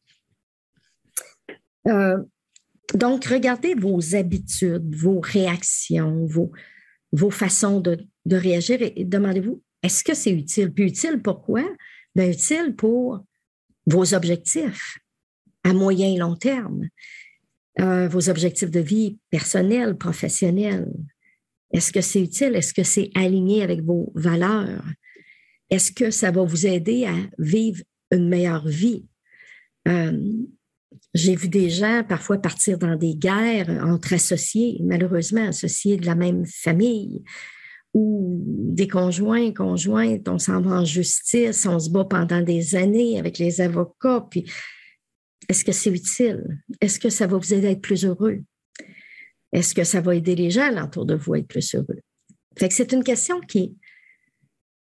Donc, regardez vos habitudes, vos réactions, vos façons de réagir et demandez-vous, est-ce que c'est utile? Puis utile pourquoi? Utile pour vos objectifs à moyen et long terme, vos objectifs de vie personnels, professionnels. Est-ce que c'est utile? Est-ce que c'est aligné avec vos valeurs? Est-ce que ça va vous aider à vivre une meilleure vie? J'ai vu des gens parfois partir dans des guerres entre associés, malheureusement associés de la même famille, ou des conjointes, on s'en va en justice, on se bat pendant des années avec les avocats, puis est-ce que c'est utile? Est-ce que ça va vous aider à être plus heureux? Est-ce que ça va aider les gens alentour de vous à être plus heureux? Fait que c'est une question qui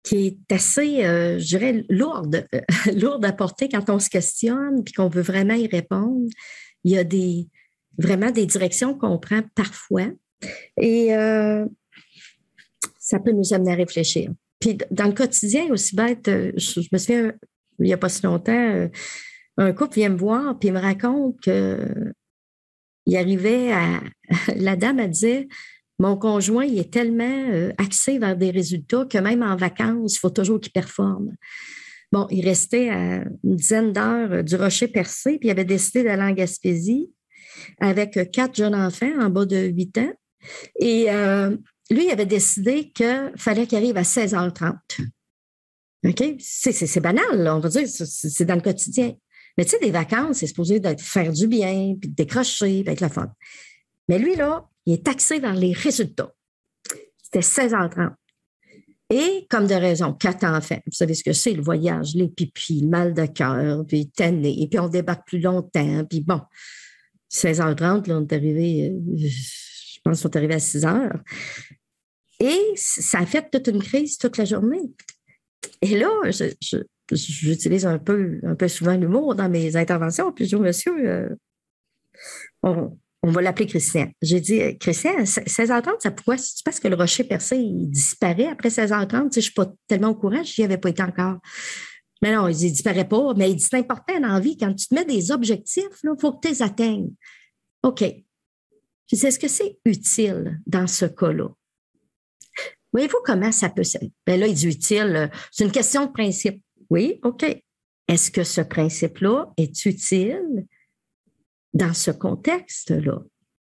qui est assez, je dirais, lourde, lourde à porter quand on se questionne puis qu'on veut vraiment y répondre. Il y a vraiment des directions qu'on prend parfois et ça peut nous amener à réfléchir. Puis dans le quotidien, aussi bête, je me souviens, il n'y a pas si longtemps, un couple vient me voir puis il me raconte qu'il arrivait à... La dame, elle disait... Mon conjoint, il est tellement axé vers des résultats que même en vacances, il faut toujours qu'il performe. Bon, il restait à une dizaine d'heures du Rocher Percé, puis il avait décidé d'aller en Gaspésie avec 4 jeunes enfants en bas de 8 ans. Et lui, il avait décidé qu'il fallait qu'il arrive à 16h30. OK? C'est banal, là, on va dire, c'est dans le quotidien. Mais tu sais, des vacances, c'est supposé faire du bien, puis de décrocher, puis être la fun. Mais lui, là, il est taxé dans les résultats. C'était 16h30. Et comme de raison, 4 enfants. Vous savez ce que c'est, le voyage, les pipis, le mal de cœur, puis tanné, et puis on débarque plus longtemps, puis bon, 16h30, là, on est arrivé, je pense qu'on est arrivé à 6h. Et ça a fait toute une crise toute la journée. Et là, j'utilise un peu souvent l'humour dans mes interventions, puis je dis, monsieur, on va l'appeler Christian. J'ai dit, Christian, 16h30, ça pourquoi? C'est parce que le Rocher Percé, il disparaît après 16h30. Tu sais, je ne suis pas tellement au courant, je n'y avais pas été encore. Mais non, il ne disparaît pas. Mais il dit, c'est important dans la vie, quand tu te mets des objectifs, il faut que tu les atteignes. OK. Je dis, est-ce que c'est utile dans ce cas-là? Voyez-vous comment ça peut être? Bien là, il dit utile. C'est une question de principe. Oui, OK. Est-ce que ce principe-là est utile dans ce contexte-là?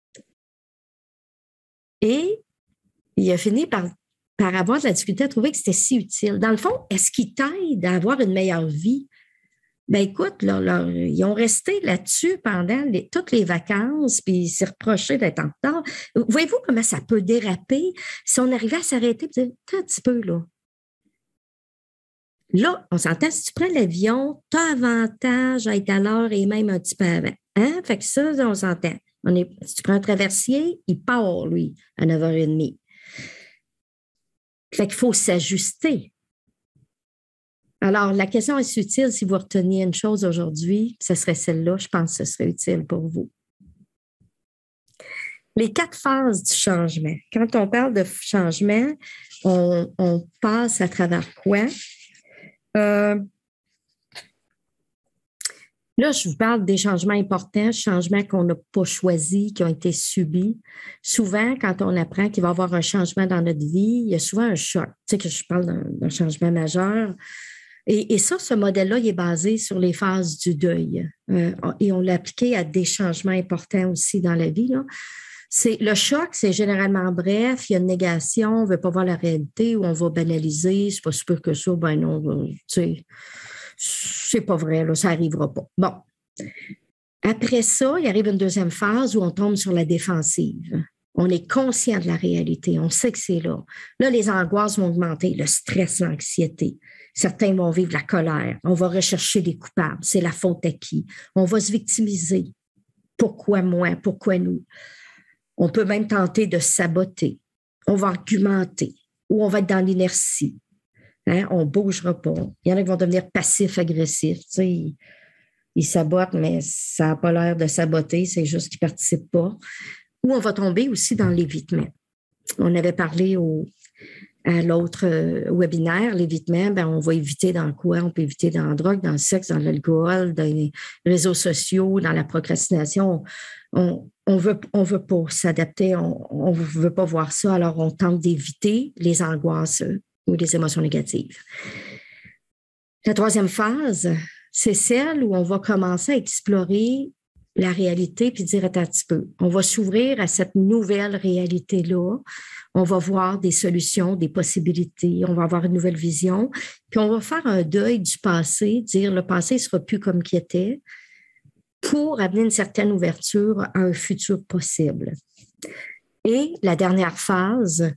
Et il a fini par avoir de la difficulté à trouver que c'était si utile. Dans le fond, est-ce qu'il t'aide à avoir une meilleure vie? Ben écoute, ils ont resté là-dessus pendant toutes les vacances, puis ils s'est reproché d'être en retard. Voyez-vous comment ça peut déraper si on arrivait à s'arrêter et dire, un petit peu, là. Là, on s'entend, si tu prends l'avion, tu as avantage à être à l'heure et même un petit peu avant. Hein? Fait que ça, on s'entend. Si tu prends un traversier, il part, lui, à 9h30. Fait qu'il faut s'ajuster. Alors, la question est utile si vous reteniez une chose aujourd'hui, ce serait celle-là, je pense que ce serait utile pour vous. Les 4 phases du changement. Quand on parle de changement, on passe à travers quoi? Là, je vous parle des changements importants, changements qu'on n'a pas choisis, qui ont été subis. Souvent, quand on apprend qu'il va y avoir un changement dans notre vie, il y a souvent un choc. Tu sais que je parle d'un changement majeur. Et ça, ce modèle-là, il est basé sur les phases du deuil. Et on l'a appliqué à des changements importants aussi dans la vie, là. Le choc, c'est généralement bref, il y a une négation, on ne veut pas voir la réalité ou on va banaliser, c'est pas super que ça, ben non, tu sais, c'est pas vrai, là, ça n'arrivera pas. Bon. Après ça, il arrive une deuxième phase où on tombe sur la défensive. On est conscient de la réalité, on sait que c'est là. Là, les angoisses vont augmenter, le stress, l'anxiété. Certains vont vivre la colère. On va rechercher des coupables. C'est la faute à qui? On va se victimiser. Pourquoi moi? Pourquoi nous? On peut même tenter de saboter. On va argumenter ou on va être dans l'inertie. Hein? On ne bougera pas. Il y en a qui vont devenir passifs-agressifs. Tu sais, ils sabotent, mais ça n'a pas l'air de saboter. C'est juste qu'ils ne participent pas. Ou on va tomber aussi dans l'évitement. On avait parlé à l'autre webinaire, l'évitement, ben on va éviter dans quoi? On peut éviter dans la drogue, dans le sexe, dans l'alcool, dans les réseaux sociaux, dans la procrastination. On veut pas s'adapter, on veut pas voir ça, alors on tente d'éviter les angoisses ou les émotions négatives. La troisième phase, c'est celle où on va commencer à explorer la réalité puis dire, attends un petit peu, on va s'ouvrir à cette nouvelle réalité-là. On va voir des solutions, des possibilités, on va avoir une nouvelle vision, puis on va faire un deuil du passé, dire le passé ne sera plus comme qu'il était, pour amener une certaine ouverture à un futur possible. Et la dernière phase,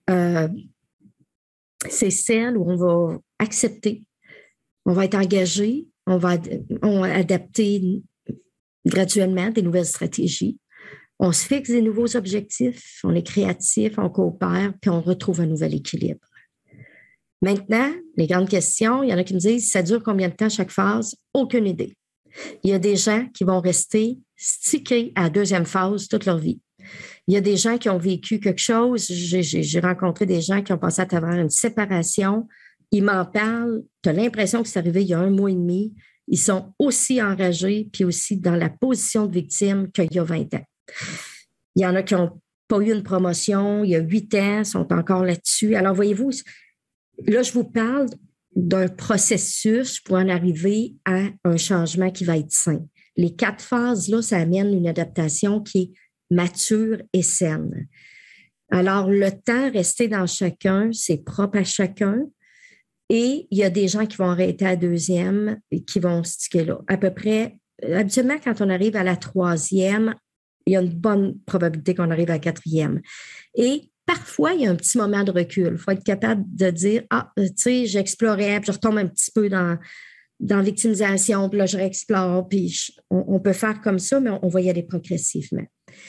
c'est celle où on va accepter, on va être engagé, on va adapter graduellement des nouvelles stratégies. On se fixe des nouveaux objectifs, on est créatif, on coopère, puis on retrouve un nouvel équilibre. Maintenant, les grandes questions, il y en a qui me disent, ça dure combien de temps chaque phase? Aucune idée. Il y a des gens qui vont rester stickés à la deuxième phase toute leur vie. Il y a des gens qui ont vécu quelque chose. J'ai rencontré des gens qui ont passé à travers une séparation. Ils m'en parlent. Tu as l'impression que c'est arrivé il y a 1 mois et demi. Ils sont aussi enragés puis aussi dans la position de victime qu'il y a 20 ans. Il y en a qui n'ont pas eu une promotion il y a 8 ans, sont encore là-dessus. Alors, voyez-vous, là, je vous parle d'un processus pour en arriver à un changement qui va être sain. Les 4 phases-là, ça amène une adaptation qui est mature et saine. Alors, le temps resté dans chacun, c'est propre à chacun. Et il y a des gens qui vont arrêter à la 2e et qui vont sticker là. À peu près, habituellement, quand on arrive à la 3e, il y a une bonne probabilité qu'on arrive à la 4e. Et parfois, il y a un petit moment de recul. Il faut être capable de dire, tu sais, j'explorais, puis je retombe un petit peu dans victimisation, puis là, je réexplore, puis on peut faire comme ça, mais on va y aller progressivement.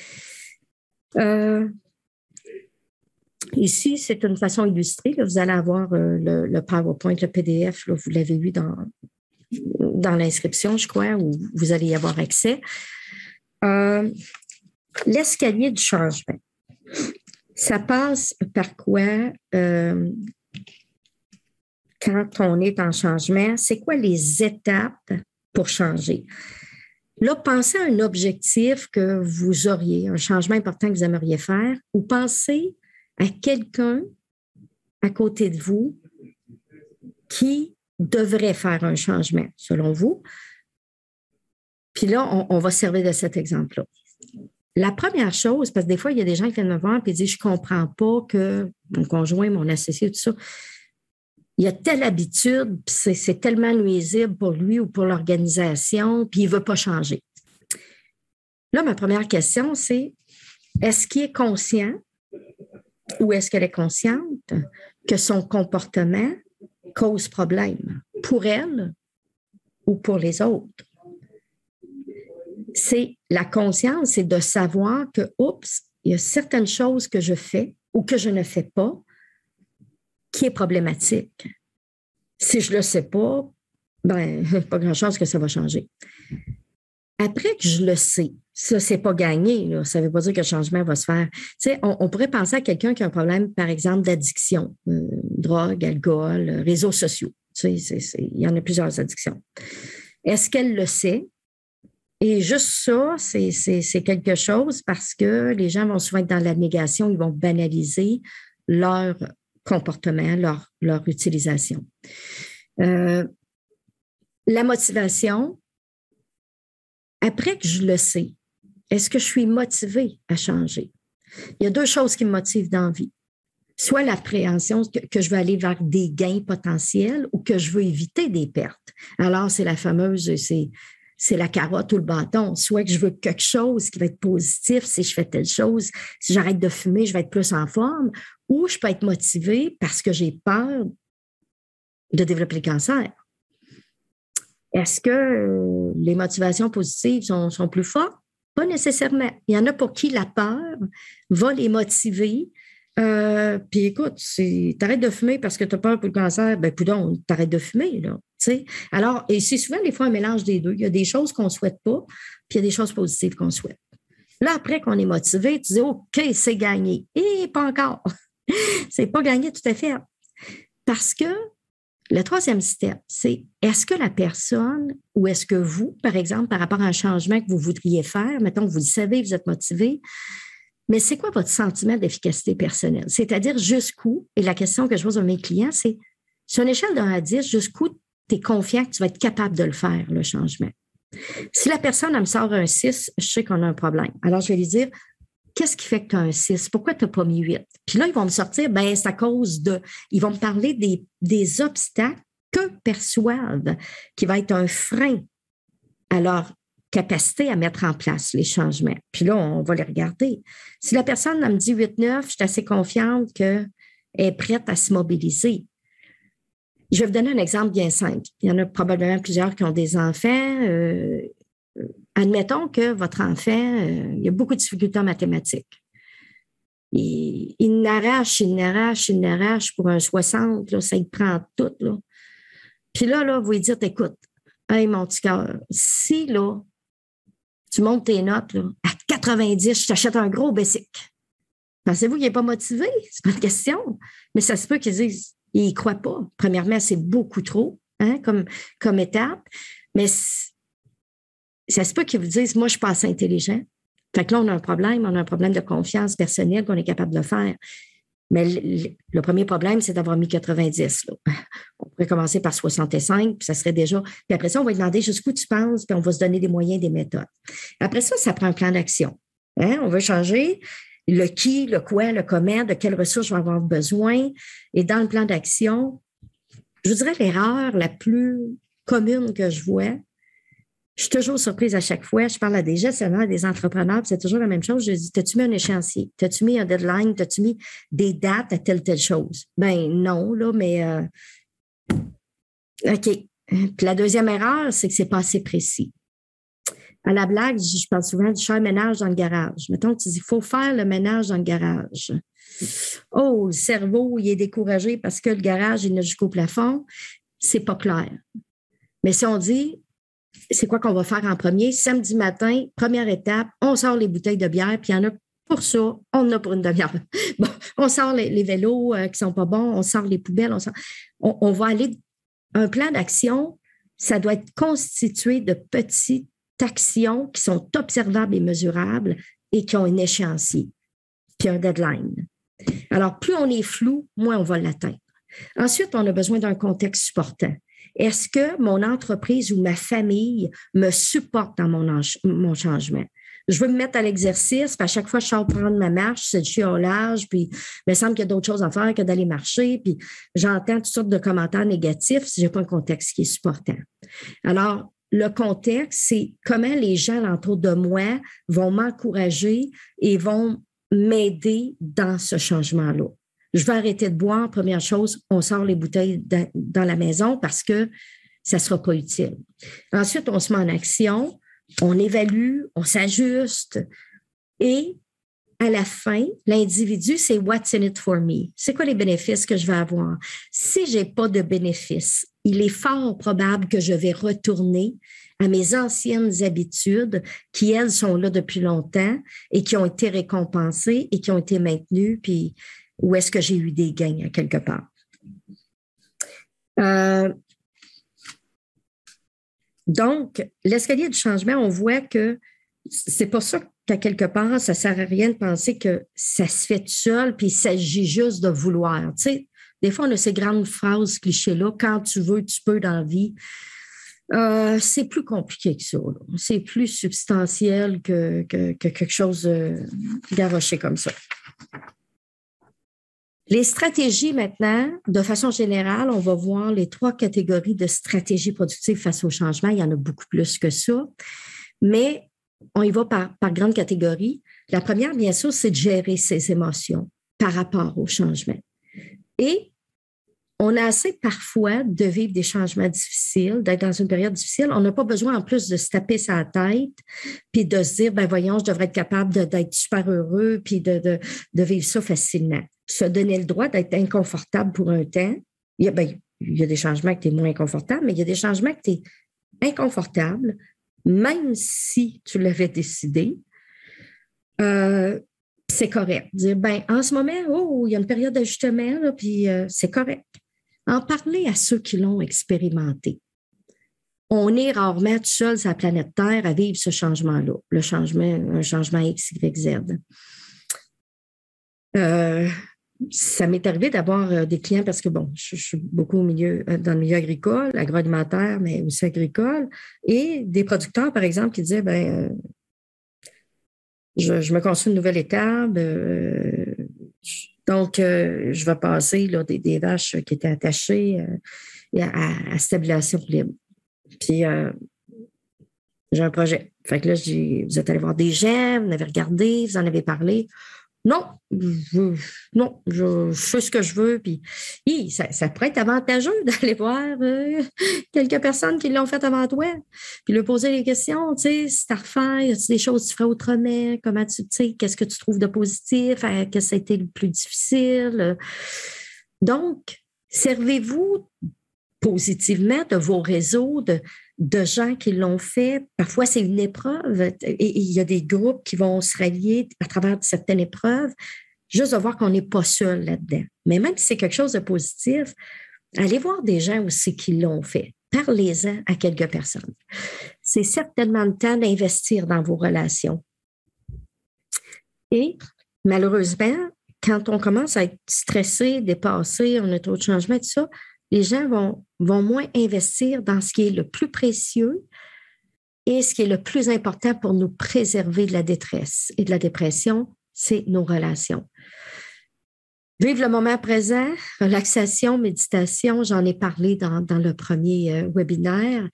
Ici, c'est une façon illustrée. Là, vous allez avoir le PowerPoint, le PDF, là, vous l'avez vu dans l'inscription, je crois, où vous allez y avoir accès. L'escalier du changement. Ça passe par quoi quand on est en changement? C'est quoi les étapes pour changer? Là, pensez à un objectif que vous auriez, un changement important que vous aimeriez faire, ou pensez à quelqu'un à côté de vous qui devrait faire un changement, selon vous. Puis là, on va se servir de cet exemple-là. La première chose, parce que des fois, il y a des gens qui viennent me voir et disent, je ne comprends pas que mon conjoint, mon associé, tout ça, il a telle habitude, puis c'est tellement nuisible pour lui ou pour l'organisation, puis il ne veut pas changer. Là, ma première question, c'est, est-ce qu'il est conscient ou est-ce qu'elle est consciente que son comportement cause problème pour elle ou pour les autres? C'est la conscience, c'est de savoir que, oups, il y a certaines choses que je fais ou que je ne fais pas qui est problématique. Si je ne le sais pas, pas grand-chose que ça va changer. Après que je le sais, ça, c'est pas gagné, là. Ça ne veut pas dire que le changement va se faire. Tu sais, on pourrait penser à quelqu'un qui a un problème, par exemple, d'addiction, drogue, alcool, réseaux sociaux. Tu sais, il y en a plusieurs addictions. Est-ce qu'elle le sait? Et juste ça, c'est quelque chose parce que les gens vont souvent être dans la négation, ils vont banaliser leur comportement, leur utilisation. La motivation, après que je le sais, est-ce que je suis motivée à changer? Il y a 2 choses qui me motivent dans la vie. Soit l'appréhension que je veux aller vers des gains potentiels ou que je veux éviter des pertes. Alors, c'est la fameuse, c'est la carotte ou le bâton. Soit que je veux quelque chose qui va être positif si je fais telle chose. Si j'arrête de fumer, je vais être plus en forme. Ou je peux être motivée parce que j'ai peur de développer le cancer. Est-ce que les motivations positives sont plus fortes? Pas nécessairement. Il y en a pour qui la peur va les motiver. Puis écoute, tu arrêtes de fumer parce que tu as peur pour le cancer, coudonc, tu arrêtes de fumer, là. T'sais? Alors, et c'est souvent des fois un mélange des deux. Il y a des choses qu'on ne souhaite pas, puis il y a des choses positives qu'on souhaite. Là, après qu'on est motivé, tu dis OK, c'est gagné. Et pas encore. C'est pas gagné tout à fait. Parce que le 3e step, c'est est-ce que la personne ou est-ce que vous, par exemple, par rapport à un changement que vous voudriez faire, mettons que vous le savez, vous êtes motivé, mais c'est quoi votre sentiment d'efficacité personnelle? C'est-à-dire jusqu'où, et la question que je pose à mes clients, c'est sur une échelle de 1 à 10, jusqu'où tu es confiant que tu vas être capable de le faire, le changement. Si la personne elle me sort un 6, je sais qu'on a un problème. Alors, je vais lui dire, qu'est-ce qui fait que tu as un 6? Pourquoi tu n'as pas mis 8? Puis là, ils vont me sortir, c'est à cause de... Ils vont me parler des obstacles qu'eux perçoivent qui va être un frein à leur capacité à mettre en place les changements. Puis là, on va les regarder. Si la personne elle me dit 8-9, je suis assez confiante qu'elle est prête à se mobiliser. Je vais vous donner un exemple bien simple. Il y en a probablement plusieurs qui ont des enfants. Admettons que votre enfant, il a beaucoup de difficultés en mathématiques. il n'arrache pour un 60, là, ça y prend tout. Là. Puis là, vous lui dites, écoute, hey, mon petit cœur, si là, tu montes tes notes là, à 90, je t'achète un gros basic. Pensez-vous qu'il n'est pas motivé? C'est pas une question. Mais ça se peut qu'ils disent, il n'y croit pas. Premièrement, c'est beaucoup trop comme étape. Mais ça se peut qu'ils vous disent, moi, je ne suis pas assez intelligent. Fait que là, on a un problème de confiance personnelle qu'on est capable de le faire. Mais le premier problème, c'est d'avoir mis 90. Là. On pourrait commencer par 65, puis ça serait déjà... Puis après ça, on va lui demander jusqu'où tu penses, puis on va se donner des moyens, des méthodes. Après ça, ça prend un plan d'action. On veut changer le qui, le quoi, le comment, de quelles ressources je vais avoir besoin. Et dans le plan d'action, je vous dirais l'erreur la plus commune que je vois, je suis toujours surprise à chaque fois. Je parle à des gestionnaires, des entrepreneurs, puis c'est toujours la même chose. Je dis, t'as-tu mis un échéancier? T'as-tu mis un deadline? T'as-tu mis des dates à telle chose? Ben non, là, mais OK. Puis la deuxième erreur, c'est que c'est pas assez précis. À la blague, je parle souvent du cher ménage dans le garage. Mettons que tu dis, il faut faire le ménage dans le garage. Oh, le cerveau, il est découragé parce que le garage, il est jusqu'au plafond. C'est pas clair. Mais si on dit, c'est quoi qu'on va faire en premier? Samedi matin, première étape, on sort les bouteilles de bière, puis il y en a pour ça, on en a pour une demi-heure. Bon, on sort les vélos qui sont pas bons, on sort les poubelles, on va aller... Un plan d'action, ça doit être constitué de petites actions qui sont observables et mesurables et qui ont un échéancier, puis un deadline. Alors, plus on est flou, moins on va l'atteindre. Ensuite, on a besoin d'un contexte supportant. Est-ce que mon entreprise ou ma famille me supporte dans mon changement? Je veux me mettre à l'exercice, puis à chaque fois que je sors prendre ma marche, c'est du chiolage, puis il me semble qu'il y a d'autres choses à faire que d'aller marcher, puis j'entends toutes sortes de commentaires négatifs si je n'ai pas un contexte qui est supportant. Alors, le contexte, c'est comment les gens alentour de moi vont m'encourager et vont m'aider dans ce changement-là. Je vais arrêter de boire. Première chose, on sort les bouteilles dans la maison parce que ça ne sera pas utile. Ensuite, on se met en action, on évalue, on s'ajuste et à la fin, l'individu, c'est « what's in it for me ». C'est quoi les bénéfices que je vais avoir? Si je n'ai pas de bénéfices, il est fort probable que je vais retourner à mes anciennes habitudes qui, elles, sont là depuis longtemps et qui ont été récompensées et qui ont été maintenues, puis où est-ce que j'ai eu des gains à quelque part. Donc, l'escalier du changement, on voit que c'est pas ça qu'à quelque part, ça ne sert à rien de penser que ça se fait tout seul puis il s'agit juste de vouloir. Tu sais, des fois, on a ces grandes phrases clichés-là, quand tu veux, tu peux dans la vie. C'est plus compliqué que ça. Là. C'est plus substantiel que quelque chose garoché comme ça. Les stratégies maintenant, de façon générale, on va voir les 3 catégories de stratégies productives face au changement. Il y en a beaucoup plus que ça. Mais on y va par grande catégorie. La première, bien sûr, c'est de gérer ses émotions par rapport au changement. Et on a assez parfois de vivre des changements difficiles, d'être dans une période difficile. On n'a pas besoin en plus de se taper sa tête puis de se dire, ben voyons, je devrais être capable d'être super heureux puis de vivre ça facilement. Se donner le droit d'être inconfortable pour un temps. Il y a des changements que tu es moins inconfortable, mais il y a des changements que tu es inconfortable, même si tu l'avais décidé. C'est correct. Dire, ben en ce moment, il y a une période d'ajustement, là, puis c'est correct. En parler à ceux qui l'ont expérimenté. On est rarement tout seul sur la planète Terre à vivre ce changement-là, un changement X, Y, Z. Ça m'est arrivé d'avoir des clients parce que, bon, je suis beaucoup dans le milieu agricole, agroalimentaire, mais aussi agricole, et des producteurs, par exemple, qui disaient, ben je me construis une nouvelle étable, donc je vais passer là, des vaches qui étaient attachées à stabilisation libre. Puis j'ai un projet. Fait que là, je dis, vous êtes allé voir des gens, vous en avez regardé, vous en avez parlé. Non, je fais ce que je veux. Puis, ça pourrait être avantageux d'aller voir quelques personnes qui l'ont fait avant toi. Puis leur poser des questions, tu sais, si tu as refaire, y a-t-il des choses que tu ferais autrement? Comment tu sais, qu'est-ce que tu trouves de positif? Qu'est-ce que ça a été le plus difficile? Donc, servez-vous positivement de vos réseaux, de gens qui l'ont fait. Parfois, c'est une épreuve et il y a des groupes qui vont se rallier à travers certaines épreuves, juste de voir qu'on n'est pas seul là-dedans. Mais même si c'est quelque chose de positif, allez voir des gens aussi qui l'ont fait. Parlez-en à quelques personnes. C'est certainement le temps d'investir dans vos relations. Et malheureusement, quand on commence à être stressé, dépassé, on a trop de changements, tout ça, les gens vont moins investir dans ce qui est le plus précieux et ce qui est le plus important pour nous préserver de la détresse et de la dépression, c'est nos relations. Vivre le moment présent, relaxation, méditation, j'en ai parlé dans le premier webinaire,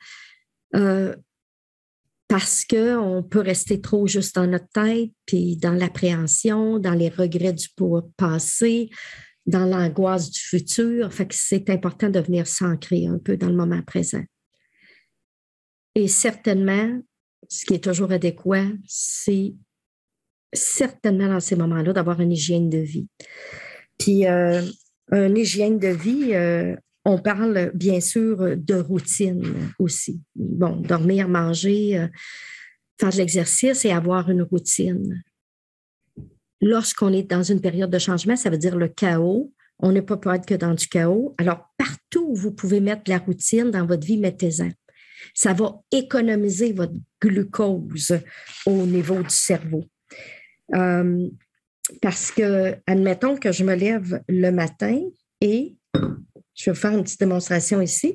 parce qu'on peut rester trop juste dans notre tête, puis dans l'appréhension, dans les regrets du passé, dans l'angoisse du futur. Fait que c'est important de venir s'ancrer un peu dans le moment présent. Et certainement, ce qui est toujours adéquat, c'est certainement dans ces moments-là d'avoir une hygiène de vie. Puis, une hygiène de vie, on parle bien sûr de routine aussi. Bon, dormir, manger, faire de l'exercice et avoir une routine. Lorsqu'on est dans une période de changement, ça veut dire le chaos. On n'est pas pour être que dans du chaos. Alors, partout où vous pouvez mettre la routine dans votre vie, mettez-en. Ça va économiser votre glucose au niveau du cerveau. Parce que, admettons que je me lève le matin et je vais faire une petite démonstration ici.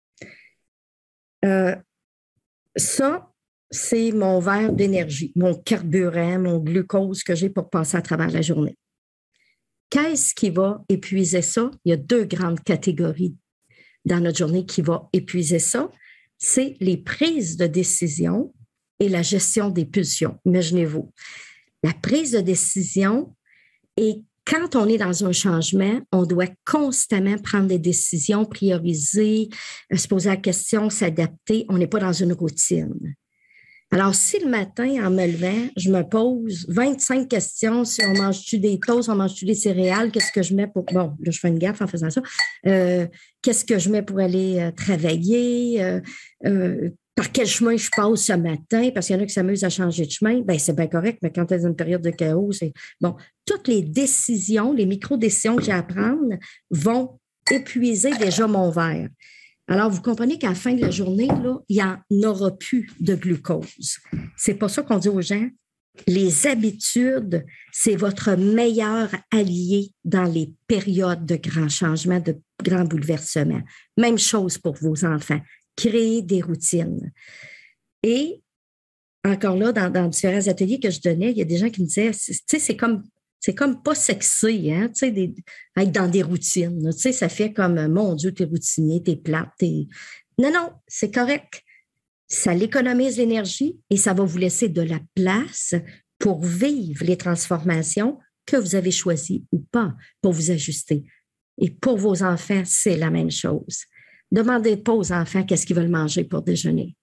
Ça, c'est mon verre d'énergie, mon carburant, mon glucose que j'ai pour passer à travers la journée. Qu'est-ce qui va épuiser ça? Il y a 2 grandes catégories dans notre journée qui vont épuiser ça. C'est les prises de décision et la gestion des pulsions. Imaginez-vous. La prise de décision, et quand on est dans un changement, on doit constamment prendre des décisions, prioriser, se poser la question, s'adapter. On n'est pas dans une routine. Alors, si le matin, en me levant, je me pose 25 questions, si on mange-tu des toasts, on mange-tu des céréales, qu'est-ce que je mets pour... Bon, là, je fais une gaffe en faisant ça. Qu'est-ce que je mets pour aller travailler? Par quel chemin je passe ce matin? Parce qu'il y en a qui s'amusent à changer de chemin. Bien, c'est bien correct, mais quand tu es dans une période de chaos, c'est... Bon, toutes les décisions, les micro-décisions que j'ai à prendre vont épuiser déjà mon verre. Alors, vous comprenez qu'à la fin de la journée, là, il n'y en aura plus de glucose. C'est pas ça qu'on dit aux gens. Les habitudes, c'est votre meilleur allié dans les périodes de grands changements, de grands bouleversements. Même chose pour vos enfants. Créer des routines. Et encore là, dans différents ateliers que je donnais, il y a des gens qui me disaient, tu sais, c'est comme pas sexy, hein, tu sais, être dans des routines. Tu sais, ça fait comme, mon Dieu, t'es routinier, t'es plate, Non, c'est correct. Ça l'économise l'énergie et ça va vous laisser de la place pour vivre les transformations que vous avez choisies ou pas, pour vous ajuster. Et pour vos enfants, c'est la même chose. Demandez pas aux enfants qu'est-ce qu'ils veulent manger pour déjeuner.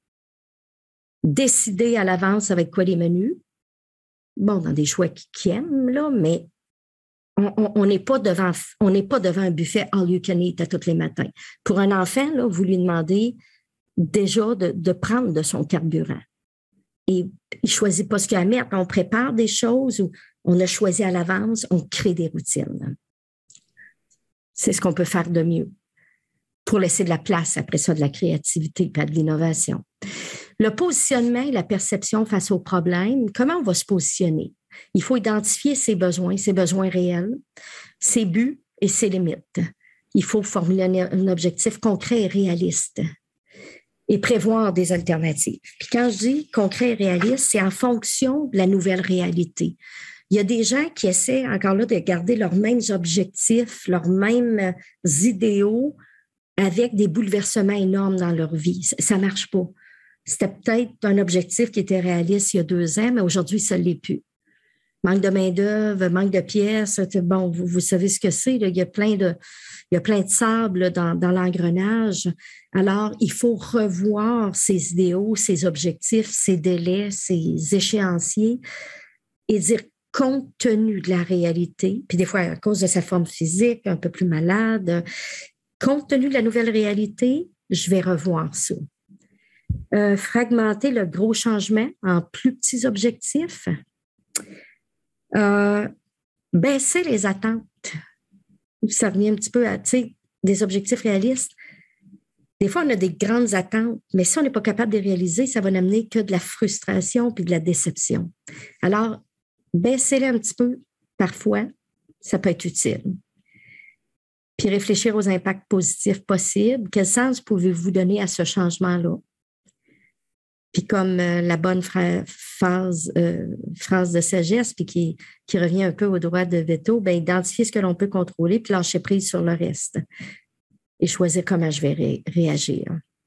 Décidez à l'avance avec quoi les menus. Bon, dans des choix qu'ils aiment, là, mais on n'est pas devant un buffet all you can eat à tous les matins. Pour un enfant, là, vous lui demandez déjà de prendre de son carburant. Et il ne choisit pas ce qu'il y a à mettre. On prépare des choses ou on a choisi à l'avance, on crée des routines. C'est ce qu'on peut faire de mieux pour laisser de la place, après ça, de la créativité et de l'innovation. Le positionnement et la perception face aux problèmes, comment on va se positionner? Il faut identifier ses besoins réels, ses buts et ses limites. Il faut formuler un objectif concret et réaliste et prévoir des alternatives. Puis quand je dis concret et réaliste, c'est en fonction de la nouvelle réalité. Il y a des gens qui essaient encore là de garder leurs mêmes objectifs, leurs mêmes idéaux avec des bouleversements énormes dans leur vie. Ça ne marche pas. C'était peut-être un objectif qui était réaliste il y a 2 ans, mais aujourd'hui, ça ne l'est plus. Manque de main-d'œuvre, manque de pièces. Bon, vous savez ce que c'est. Là. Il y a plein de sable là, dans l'engrenage. Alors, il faut revoir ses idéaux, ses objectifs, ses délais, ses échéanciers et dire, compte tenu de la réalité, puis des fois à cause de sa forme physique, un peu plus malade, compte tenu de la nouvelle réalité, je vais revoir ça. Fragmenter le gros changement en plus petits objectifs. Baisser les attentes. Ça revient un petit peu à, des objectifs réalistes. Des fois, on a des grandes attentes, mais si on n'est pas capable de les réaliser, ça va n'amener que de la frustration puis de la déception. Alors, baisser-les un petit peu, parfois, ça peut être utile. Puis réfléchir aux impacts positifs possibles. Quel sens pouvez-vous donner à ce changement-là? Puis comme la bonne phrase de sagesse, puis qui revient un peu au droit de veto, bien, identifier ce que l'on peut contrôler, puis lâcher prise sur le reste et choisir comment je vais réagir.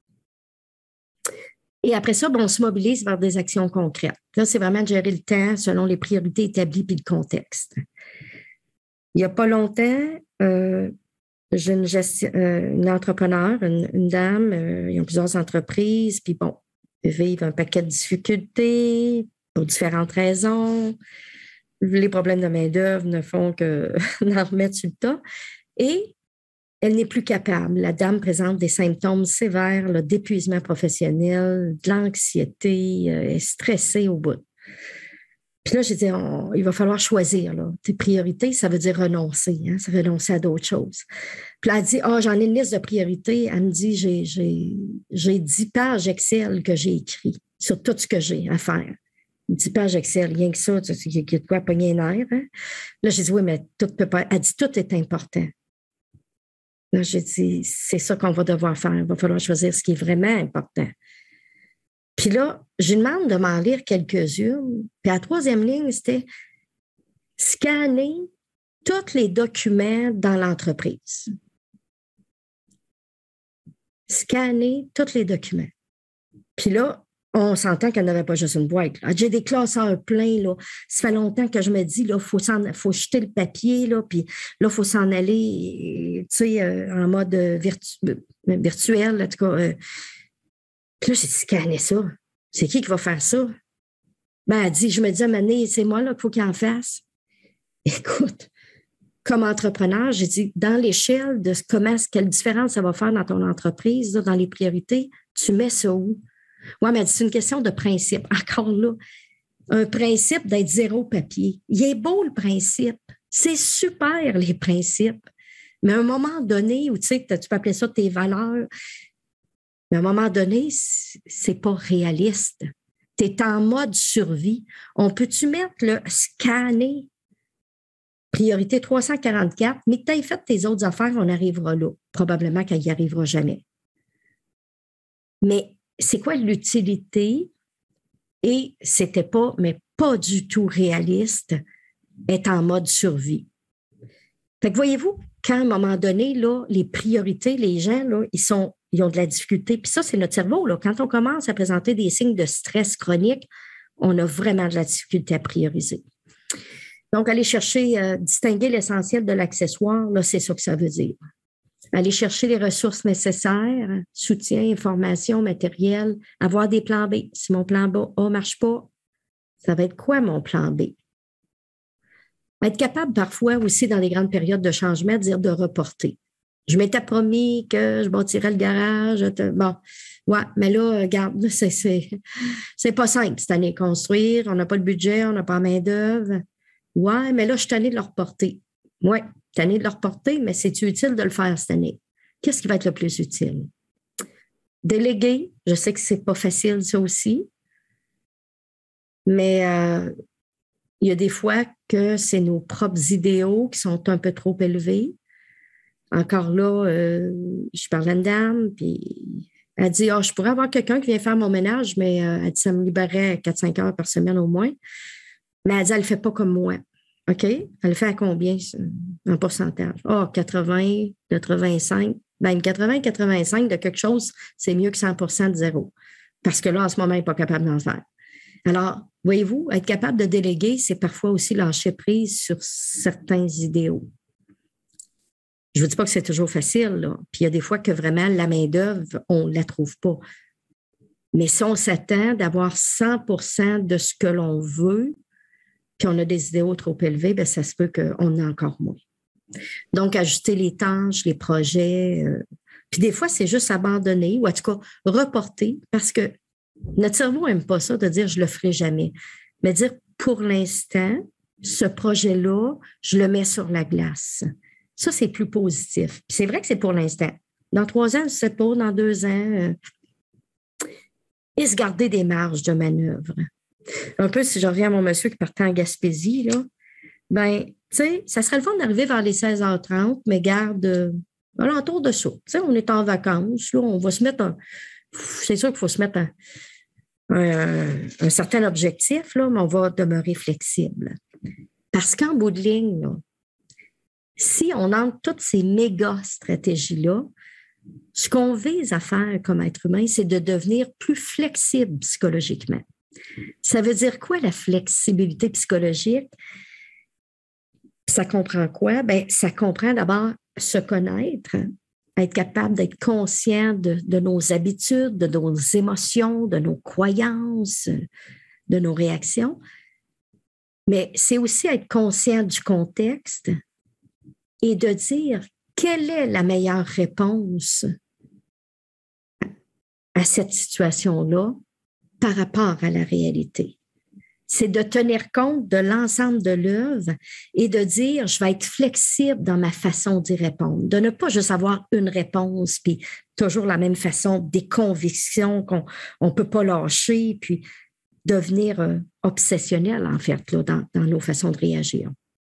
Et après ça, on se mobilise vers des actions concrètes. Là, c'est vraiment de gérer le temps selon les priorités établies puis le contexte. Il n'y a pas longtemps, j'ai une entrepreneur, une dame, ils ont plusieurs entreprises, puis bon, vivent un paquet de difficultés pour différentes raisons. Les problèmes de main-d'œuvre ne font que d'en remettre sur le tas. Et elle n'est plus capable. La dame présente des symptômes sévères là, d'épuisement professionnel, de l'anxiété, est stressée au bout. Puis là, j'ai dit, il va falloir choisir. Là. Tes priorités, ça veut dire renoncer. Hein? C'est renoncer à d'autres choses. Puis là, elle dit, j'en ai une liste de priorités. Elle me dit, j'ai 10 pages Excel que j'ai écrites sur tout ce que j'ai à faire. 10 pages Excel, rien que ça, il y a de quoi pogner un air. Hein? Là, j'ai dit, oui, mais tout peut pas. Elle dit, tout est important. Là, j'ai dit, c'est ça qu'on va devoir faire. Il va falloir choisir ce qui est vraiment important. Puis là, je lui demande de m'en lire quelques-unes. Puis à la 3e ligne, c'était scanner tous les documents dans l'entreprise. Scanner tous les documents. Puis là, on s'entend qu'elle n'avait pas juste une boîte. Là. J'ai des classeurs pleins. Là. Ça fait longtemps que je me dis, il faut jeter le papier, là, puis là, il faut s'en aller en mode virtuel. En tout cas, puis là, j'ai dit, scanner ça. C'est qui va faire ça? Ben, elle dit, je me dis à un moment donné, c'est moi là, qu'il faut qu'il en fasse. Écoute, comme entrepreneur, j'ai dit, dans l'échelle de quelle différence ça va faire dans ton entreprise, là, dans les priorités, tu mets ça où? Oui, mais c'est une question de principe. Encore là, un principe d'être zéro papier. Il est beau, le principe. C'est super, les principes. Mais à un moment donné, où tu peux appeler ça tes valeurs, mais à un moment donné, c'est pas réaliste. Tu es en mode survie. On peut-tu mettre le scanner priorité 344, mais que tu aies fait tes autres affaires, on arrivera là. Probablement qu'elle n'y arrivera jamais. Mais c'est quoi l'utilité? Et c'était pas, mais pas du tout réaliste, être en mode survie. Fait que voyez-vous, qu'à un moment donné, là, les priorités, les gens, là, ils ont de la difficulté. Puis ça, c'est notre cerveau. Là. Quand on commence à présenter des signes de stress chronique, on a vraiment de la difficulté à prioriser. Donc, aller chercher, distinguer l'essentiel de l'accessoire, là, c'est ça que ça veut dire. Aller chercher les ressources nécessaires, soutien, information, matériel, avoir des plans B. Si mon plan A ne marche pas, ça va être quoi mon plan B? Être capable parfois aussi, dans les grandes périodes de changement, de dire de reporter. Je m'étais promis que je bâtirais le garage. Bon, ouais, mais là, regarde, c'est pas simple cette année construire. On n'a pas le budget, on n'a pas la main-d'œuvre. Ouais, mais là, je suis tannée de le reporter. Oui, tannée de le reporter, mais c'est utile de le faire cette année. Qu'est-ce qui va être le plus utile? Déléguer, je sais que c'est pas facile, ça aussi. Mais il y a des fois que c'est nos propres idéaux qui sont un peu trop élevés. Encore là, je parlais à une dame, puis elle dit, je pourrais avoir quelqu'un qui vient faire mon ménage, mais elle dit, ça me libérait 4-5 heures par semaine au moins. Mais elle dit, elle ne le fait pas comme moi. OK? Elle le fait à combien en pourcentage? 80, 85. Ben, 80, 85 de quelque chose, c'est mieux que 100% de zéro. Parce que là, en ce moment, elle n'est pas capable d'en faire. Alors, voyez-vous, être capable de déléguer, c'est parfois aussi lâcher prise sur certains idéaux. Je ne vous dis pas que c'est toujours facile, là. Puis il y a des fois que vraiment la main-d'œuvre, on ne la trouve pas. Mais si on s'attend d'avoir 100% de ce que l'on veut, puis on a des idéaux trop élevés, bien, ça se peut qu'on ait encore moins. Donc, ajuster les tâches, les projets. Puis des fois, c'est juste abandonner ou en tout cas reporter parce que notre cerveau n'aime pas ça de dire je ne le ferai jamais. Mais dire pour l'instant, ce projet-là, je le mets sur la glace. Ça, c'est plus positif. Puis c'est vrai que c'est pour l'instant. Dans 3 ans, je ne sais pas, dans 2 ans, et se garder des marges de manœuvre. Un peu, si je reviens à mon monsieur qui partait en Gaspésie, là, bien, tu sais, ça serait le fun d'arriver vers les 16h30, mais garde alentour de ça. Tu sais, on est en vacances, là, on va se mettre c'est sûr qu'il faut se mettre un certain objectif, là, mais on va demeurer flexible. Parce qu'en bout de ligne, là, si on entre toutes ces méga stratégies-là, ce qu'on vise à faire comme être humain, c'est de devenir plus flexible psychologiquement. Ça veut dire quoi, la flexibilité psychologique? Ça comprend quoi? Bien, ça comprend d'abord se connaître, être capable d'être conscient de nos habitudes, de nos émotions, de nos croyances, de nos réactions. Mais c'est aussi être conscient du contexte et de dire quelle est la meilleure réponse à cette situation-là par rapport à la réalité. C'est de tenir compte de l'ensemble de l'œuvre et de dire, je vais être flexible dans ma façon d'y répondre, de ne pas juste avoir une réponse, puis toujours la même façon, des convictions qu'on ne peut pas lâcher, puis devenir obsessionnel, en fait, là, dans nos façons de réagir.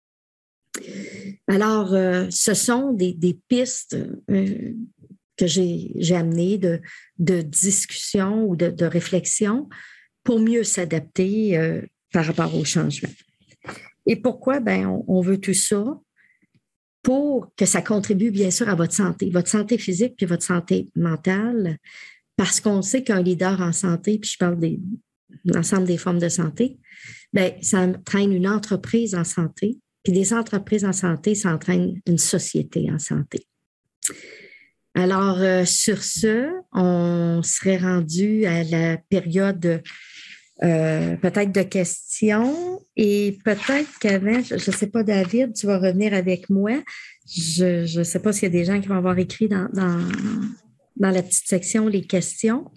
Alors, ce sont des pistes que j'ai amenées de discussion ou de réflexion pour mieux s'adapter par rapport au changement. Et pourquoi? Bien, on veut tout ça pour que ça contribue bien sûr à votre santé physique puis votre santé mentale, parce qu'on sait qu'un leader en santé, puis je parle de l'ensemble des formes de santé, bien, ça entraîne une entreprise en santé, puis des entreprises en santé, ça entraîne une société en santé. Alors, sur ce, on serait rendu à la période peut-être de questions et peut-être qu'avant, je ne sais pas, David, tu vas revenir avec moi. Je ne sais pas s'il y a des gens qui vont avoir écrit dans la petite section les questions.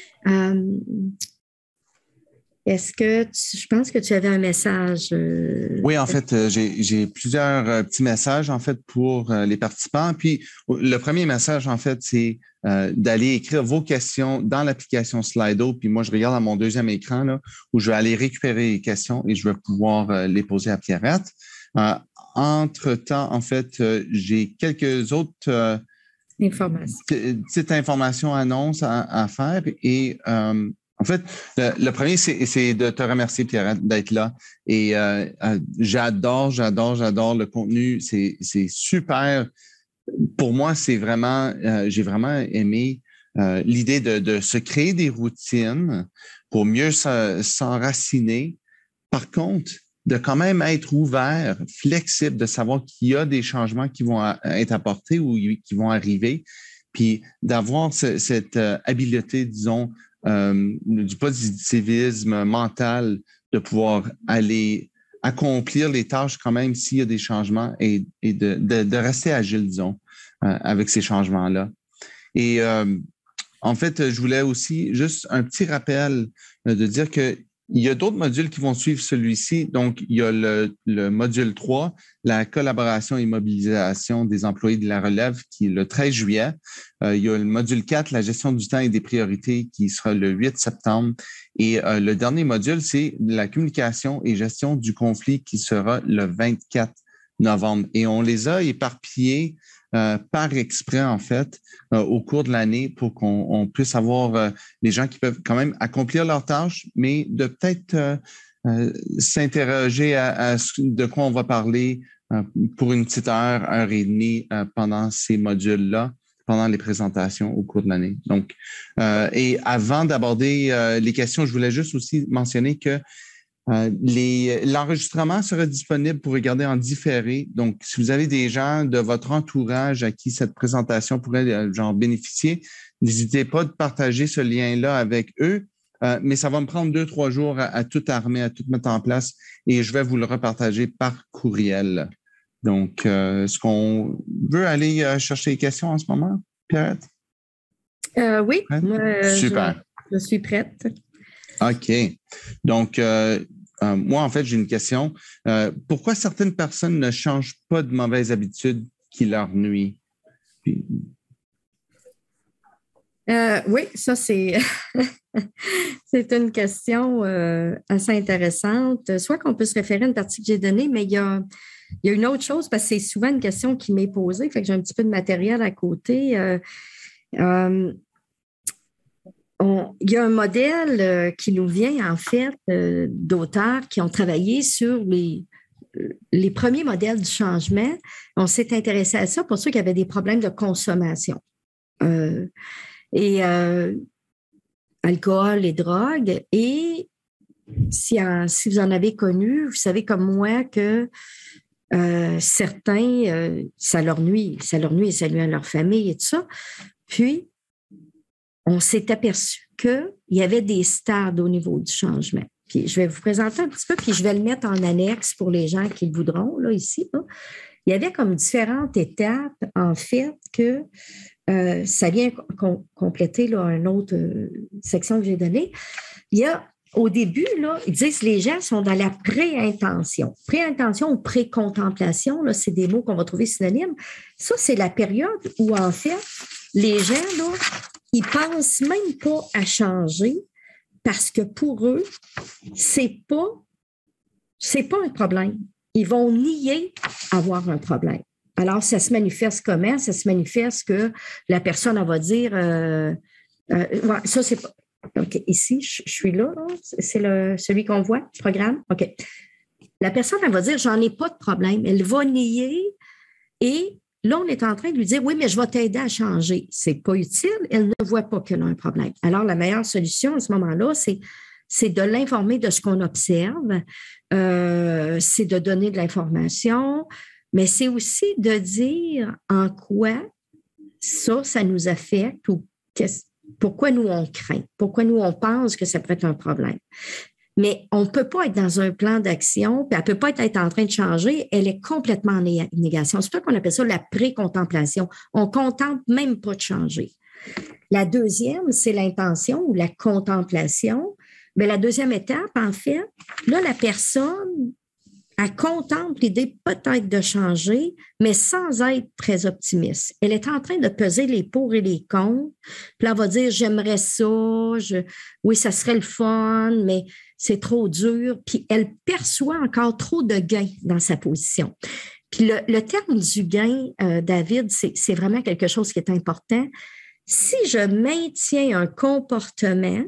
Est-ce que je pense que tu avais un message? Oui, en fait, j'ai plusieurs petits messages en fait pour les participants. Puis le premier message, en fait, c'est d'aller écrire vos questions dans l'application Slido. Puis moi, je regarde à mon deuxième écran là, où je vais aller récupérer les questions et je vais pouvoir les poser à Pierrette. Entre-temps, en fait, j'ai quelques autres petites informations, annonces à faire et en fait, le premier, c'est de te remercier, Pierrette, d'être là. Et j'adore le contenu. C'est super. Pour moi, c'est vraiment, j'ai vraiment aimé l'idée de se créer des routines pour mieux s'enraciner. Par contre, de quand même être ouvert, flexible, de savoir qu'il y a des changements qui vont être apportés ou qui vont arriver, puis d'avoir cette habileté, disons, du positivisme mental, de pouvoir aller accomplir les tâches quand même s'il y a des changements et de rester agile, disons, avec ces changements-là. Et en fait, je voulais aussi juste un petit rappel de dire que il y a d'autres modules qui vont suivre celui-ci. Donc, il y a le module 3, la collaboration et mobilisation des employés de la relève, qui est le 13 juillet. Il y a le module 4, la gestion du temps et des priorités, qui sera le 8 septembre. Et le dernier module, c'est la communication et gestion du conflit, qui sera le 24 novembre. Et on les a éparpillés par exprès, en fait, au cours de l'année pour qu'on puisse avoir les gens qui peuvent quand même accomplir leurs tâches, mais de peut-être s'interroger à de quoi on va parler pour une petite heure et demie pendant ces modules-là pendant les présentations au cours de l'année. Donc, et avant d'aborder les questions, je voulais juste aussi mentionner que l'enregistrement sera disponible pour regarder en différé. Donc, si vous avez des gens de votre entourage à qui cette présentation pourrait bénéficier, n'hésitez pas de partager ce lien-là avec eux. Mais ça va me prendre 2-3 jours à tout armer, à tout mettre en place et je vais vous le repartager par courriel. Donc, est-ce qu'on veut aller chercher les questions en ce moment, Pierrette? Oui, super. Je suis prête. OK. Donc, moi, en fait, j'ai une question. Pourquoi certaines personnes ne changent pas de mauvaises habitudes qui leur nuisent? Oui, ça, c'est une question assez intéressante. Soit qu'on peut se référer à une partie que j'ai donnée, mais il y a une autre chose, parce que c'est souvent une question qui m'est posée, fait que j'ai un petit peu de matériel à côté. Il y a un modèle qui nous vient, en fait, d'auteurs qui ont travaillé sur les premiers modèles du changement. On s'est intéressé à ça pour ceux qui avaient des problèmes de consommation. Alcool et drogue. Et si vous en avez connu, vous savez comme moi que certains, ça leur nuit et ça nuit à leur famille et tout ça. Puis, on s'est aperçu qu'il y avait des stades au niveau du changement. Puis, je vais vous présenter un petit peu, puis je vais le mettre en annexe pour les gens qui le voudront, là, ici. Là. Il y avait comme différentes étapes, en fait, que ça vient compléter là, une autre section que j'ai donnée. Il y a, au début, là, ils disent que les gens sont dans la pré-intention. Pré-intention ou pré-contemplation, là, c'est des mots qu'on va trouver synonymes. Ça, c'est la période où, en fait, les gens, là, ils pensent même pas à changer parce que pour eux, c'est pas un problème. Ils vont nier avoir un problème. Alors, ça se manifeste comment? Ça se manifeste que la personne, elle va dire, ouais, ça, c'est pas... OK, ici, je suis là, c'est celui qu'on voit, le programme. OK. La personne, elle va dire, j'en ai pas de problème. Elle va nier et là, on est en train de lui dire, oui, mais je vais t'aider à changer. C'est pas utile. Elle ne voit pas qu'elle a un problème. Alors, la meilleure solution à ce moment-là, c'est de l'informer de ce qu'on observe, c'est de donner de l'information, mais c'est aussi de dire en quoi ça nous affecte ou pourquoi nous on craint, pourquoi nous on pense que ça pourrait être un problème. Mais on ne peut pas être dans un plan d'action, puis elle ne peut pas être en train de changer, elle est complètement en négation. C'est pour ça qu'on appelle ça la pré-contemplation. On ne contemple même pas de changer. La deuxième, c'est l'intention ou la contemplation. Mais la deuxième étape, en fait, là, la personne, elle contemple l'idée peut-être de changer, mais sans être très optimiste. Elle est en train de peser les pour et les contre. Puis là, elle va dire, j'aimerais ça, oui, ça serait le fun, mais c'est trop dur. Puis elle perçoit encore trop de gains dans sa position. Puis le terme du gain, David, c'est vraiment quelque chose qui est important. Si je maintiens un comportement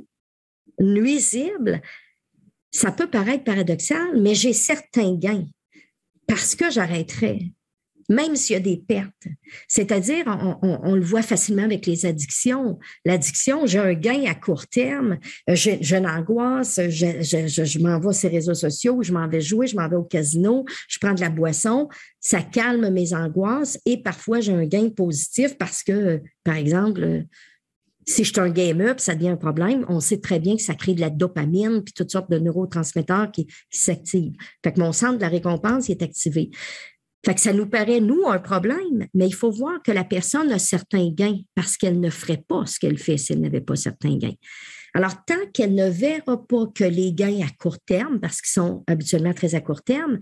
nuisible, ça peut paraître paradoxal, mais j'ai certains gains parce que j'arrêterais, même s'il y a des pertes. C'est-à-dire, on le voit facilement avec les addictions. L'addiction, j'ai un gain à court terme, je l'angoisse, je m'en vais sur les réseaux sociaux, je m'en vais jouer, je m'en vais au casino, je prends de la boisson, ça calme mes angoisses et parfois j'ai un gain positif parce que, par exemple, si je suis un gamer, puis ça devient un problème, on sait très bien que ça crée de la dopamine puis toutes sortes de neurotransmetteurs qui s'activent. Fait que mon centre de la récompense est activé. Fait que ça nous paraît, nous, un problème, mais il faut voir que la personne a certains gains parce qu'elle ne ferait pas ce qu'elle fait si elle n'avait pas certains gains. Alors, tant qu'elle ne verra pas que les gains à court terme, parce qu'ils sont habituellement très à court terme,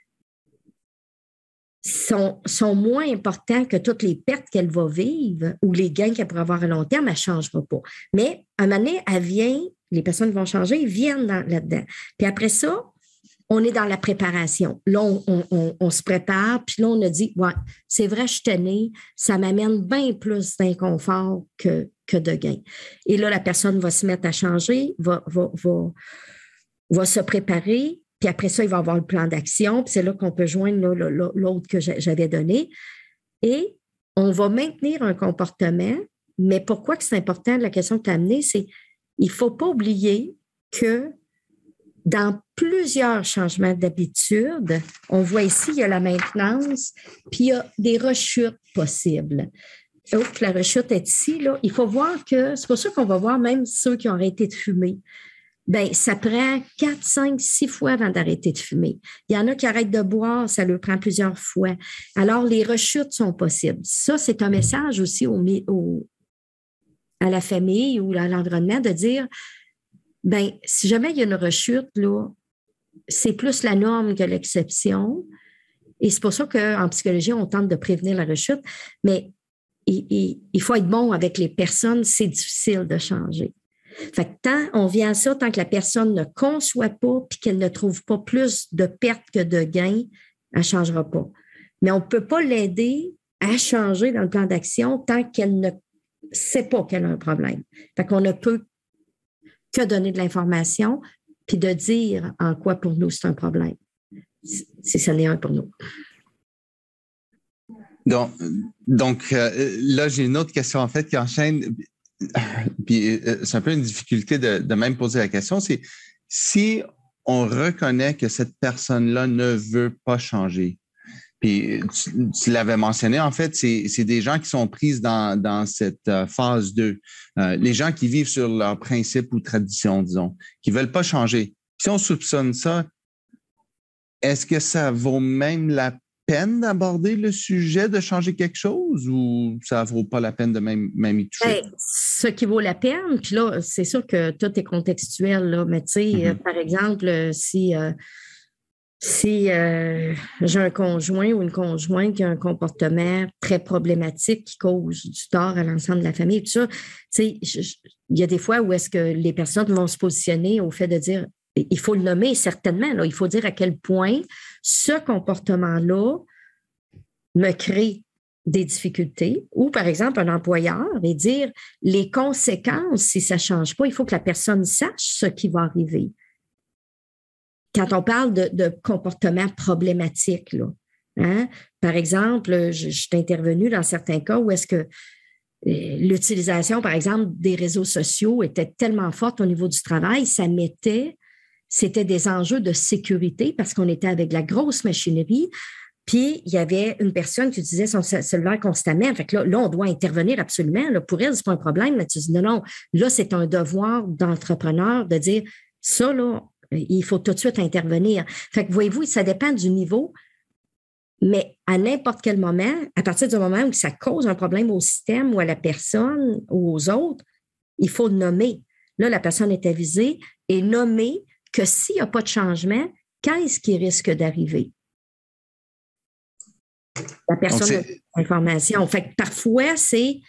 sont moins importants que toutes les pertes qu'elle va vivre ou les gains qu'elle pourra avoir à long terme, elle ne changera pas. Mais à un moment donné, elle vient, les personnes vont changer, ils viennent là-dedans. Puis après ça, on est dans la préparation. Là, on se prépare, puis là, on a dit, ouais, c'est vrai, je suis tannée, ça m'amène bien plus d'inconfort que de gains. Et là, la personne va se mettre à changer, va se préparer. Puis après ça, il va avoir le plan d'action. Puis c'est là qu'on peut joindre l'autre que j'avais donné. Et on va maintenir un comportement, mais pourquoi que c'est important, la question que tu as amenée, c'est il ne faut pas oublier que dans plusieurs changements d'habitude, on voit ici, il y a la maintenance, puis il y a des rechutes possibles. Donc, la rechute est ici, là. Il faut voir que, c'est pour ça qu'on va voir même ceux qui ont arrêté de fumer. Bien, ça prend 4, 5, 6 fois avant d'arrêter de fumer. Il y en a qui arrêtent de boire, ça leur prend plusieurs fois. Alors, les rechutes sont possibles. Ça, c'est un message aussi à la famille ou à l'environnement de dire, bien, si jamais il y a une rechute, là, c'est plus la norme que l'exception. Et c'est pour ça qu'en psychologie, on tente de prévenir la rechute. Mais il faut être bon avec les personnes, c'est difficile de changer. Fait que tant on vient à ça, tant que la personne ne conçoit pas puis qu'elle ne trouve pas plus de pertes que de gains, elle ne changera pas. Mais on ne peut pas l'aider à changer dans le plan d'action tant qu'elle ne sait pas qu'elle a un problème. Fait qu'on ne peut que donner de l'information puis de dire en quoi pour nous c'est un problème. Si ce n'est un pour nous. Donc là, j'ai une autre question en fait qui enchaîne. Puis c'est un peu une difficulté de même poser la question. C'est si on reconnaît que cette personne-là ne veut pas changer. Puis tu l'avais mentionné, en fait, c'est des gens qui sont pris dans cette phase 2. Les gens qui vivent sur leurs principes ou traditions, disons, qui ne veulent pas changer. Si on soupçonne ça, est-ce que ça vaut même la peine d'aborder le sujet de changer quelque chose ou ça ne vaut pas la peine de même y toucher? Bien, ce qui vaut la peine, puis là, c'est sûr que tout est contextuel, là, mais tu sais, par exemple, si j'ai un conjoint ou une conjointe qui a un comportement très problématique qui cause du tort à l'ensemble de la famille, tout ça, tu sais, il y a des fois où est-ce que les personnes vont se positionner au fait de dire, il faut le nommer certainement, là, il faut dire à quel point ce comportement-là me crée des difficultés, ou par exemple un employeur et dire les conséquences si ça ne change pas, il faut que la personne sache ce qui va arriver. Quand on parle de comportement problématique, là, hein? Par exemple, je suis intervenue dans certains cas où est-ce que l'utilisation, par exemple, des réseaux sociaux était tellement forte au niveau du travail, c'était des enjeux de sécurité parce qu'on était avec la grosse machinerie. Puis, il y avait une personne qui utilisait son cellulaire constamment. Fait que là, on doit intervenir absolument. Là, pour elle, c'est pas un problème. Là, tu dis non, là, c'est un devoir d'entrepreneur de dire ça, là, il faut tout de suite intervenir. Fait que, voyez-vous, ça dépend du niveau, mais à n'importe quel moment, à partir du moment où ça cause un problème au système ou à la personne ou aux autres, il faut nommer. Là, la personne est avisée et nommer que s'il n'y a pas de changement, qu'est-ce qui risque d'arriver? La personne a l'information. Fait que parfois, c'est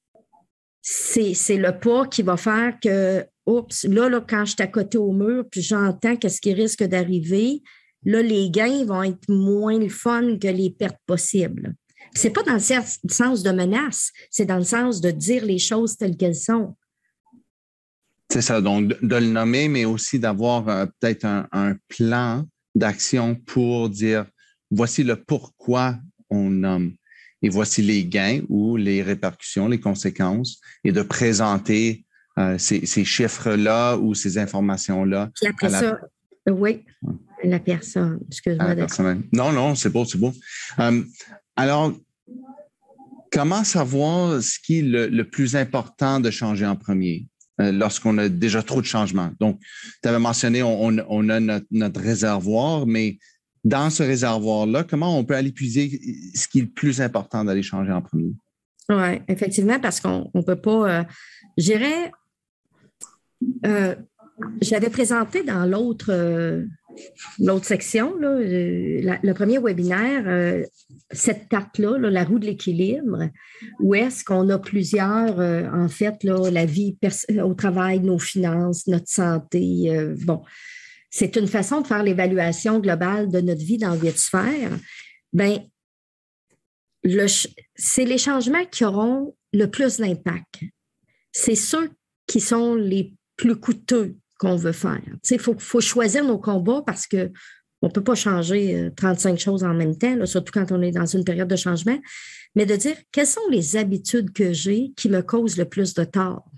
le pas qui va faire que, oups, là, quand je suis à côté au mur, puis j'entends qu'est-ce qui risque d'arriver, là, les gains vont être moins le fun que les pertes possibles. C'est pas dans le sens de menace, c'est dans le sens de dire les choses telles qu'elles sont. C'est ça, donc de le nommer, mais aussi d'avoir peut-être un plan d'action pour dire voici le pourquoi on nomme et voici les gains ou les répercussions, les conséquences, et de présenter ces chiffres-là ou ces informations-là. Puis après ça, oui, la personne. Excuse-moi. Non, c'est beau, c'est beau. Alors, comment savoir ce qui est le plus important de changer en premier? Lorsqu'on a déjà trop de changements. Donc, tu avais mentionné, on a notre réservoir, mais dans ce réservoir-là, comment on peut aller puiser ce qui est le plus important d'aller changer en premier? Oui, effectivement, parce qu'on ne peut pas... je l'avais présenté dans l'autre section, là, le premier webinaire, cette carte-là, la roue de l'équilibre, où est-ce qu'on a plusieurs, en fait, là, la vie au travail, nos finances, notre santé. Bon, c'est une façon de faire l'évaluation globale de notre vie dans 8 sphères. Bien, c'est les changements qui auront le plus d'impact. C'est ceux qui sont les plus coûteux qu'on veut faire. Il faut choisir nos combats parce que On ne peut pas changer 35 choses en même temps, là, surtout quand on est dans une période de changement, mais de dire quelles sont les habitudes que j'ai qui me causent le plus de tort.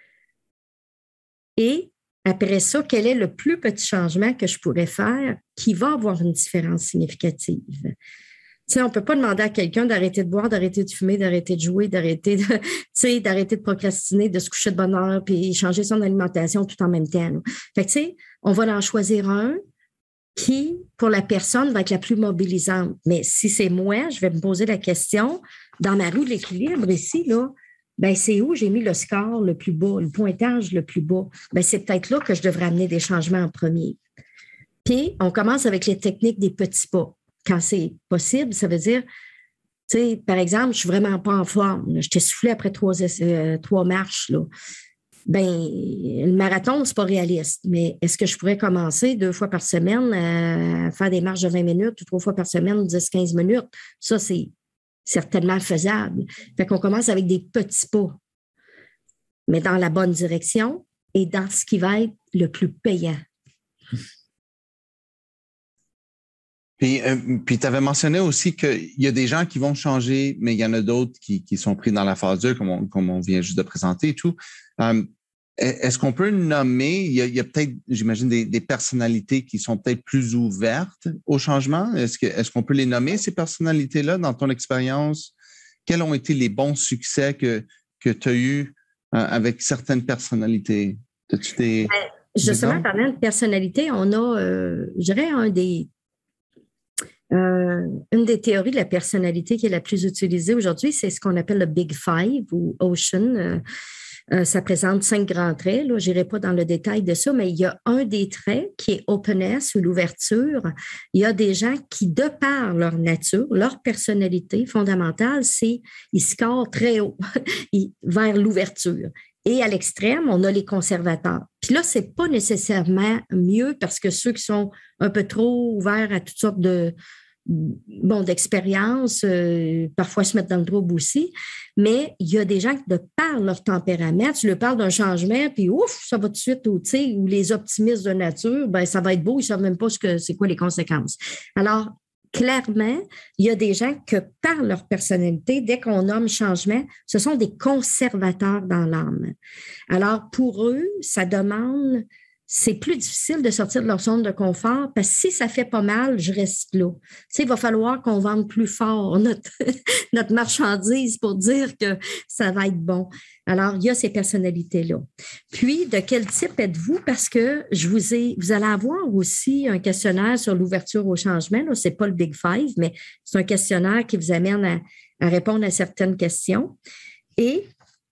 Et après ça, quel est le plus petit changement que je pourrais faire qui va avoir une différence significative? Tu sais, on ne peut pas demander à quelqu'un d'arrêter de boire, d'arrêter de fumer, d'arrêter de jouer, d'arrêter de procrastiner, de se coucher de bonne heure, puis changer son alimentation tout en même temps. Là. Fait que, tu sais, on va en choisir un qui, pour la personne, va être la plus mobilisante. Mais si c'est moi, je vais me poser la question, dans ma roue de l'équilibre ici, là, ben c'est où j'ai mis le score le plus bas, le pointage le plus bas. Ben c'est peut-être là que je devrais amener des changements en premier. Puis, on commence avec les techniques des petits pas. Quand c'est possible, ça veut dire, tu sais, par exemple, je ne suis vraiment pas en forme. Je t'ai soufflé après 3 marches, là. Ben, le marathon, c'est pas réaliste, mais est-ce que je pourrais commencer 2 fois par semaine à faire des marches de 20 minutes ou 3 fois par semaine, 10-15 minutes? Ça, c'est certainement faisable. Fait qu'on commence avec des petits pas, mais dans la bonne direction et dans ce qui va être le plus payant. Puis tu avais mentionné aussi qu'il y a des gens qui vont changer, mais il y en a d'autres qui sont pris dans la phase 2, comme on vient juste de présenter et tout. Est-ce qu'on peut nommer, il y a peut-être, j'imagine, des personnalités qui sont peut-être plus ouvertes au changement? Est-ce qu'on peut les nommer, ces personnalités-là, dans ton expérience? Quels ont été les bons succès que tu as eus avec certaines personnalités? Justement, parlant de personnalité, on a, je dirais, une des théories de la personnalité qui est la plus utilisée aujourd'hui, c'est ce qu'on appelle le Big Five ou Ocean. Ça présente 5 grands traits. Je n'irai pas dans le détail de ça, mais il y a un des traits qui est openness ou l'ouverture. Il y a des gens qui, de par leur nature, leur personnalité fondamentale, ils scorent très haut vers l'ouverture. Et à l'extrême, on a les conservateurs. Puis là, c'est pas nécessairement mieux parce que ceux qui sont un peu trop ouverts à toutes sortes d'expériences, parfois se mettre dans le trouble aussi, mais il y a des gens qui, de par leur tempérament, tu leur parles d'un changement, puis ouf, ça va tout de suite, ou les optimistes de nature, ben ça va être beau, ils ne savent même pas c'est quoi les conséquences. Alors, clairement, il y a des gens que, par leur personnalité, dès qu'on nomme changement, ce sont des conservateurs dans l'âme. Alors, pour eux, ça demande... C'est plus difficile de sortir de leur zone de confort parce que si ça fait pas mal, je reste là. Tu sais, il va falloir qu'on vende plus fort notre marchandise pour dire que ça va être bon. Alors, il y a ces personnalités-là. Puis, de quel type êtes-vous? Parce que vous allez avoir aussi un questionnaire sur l'ouverture au changement. Ce n'est pas le Big Five, mais c'est un questionnaire qui vous amène à répondre à certaines questions. Et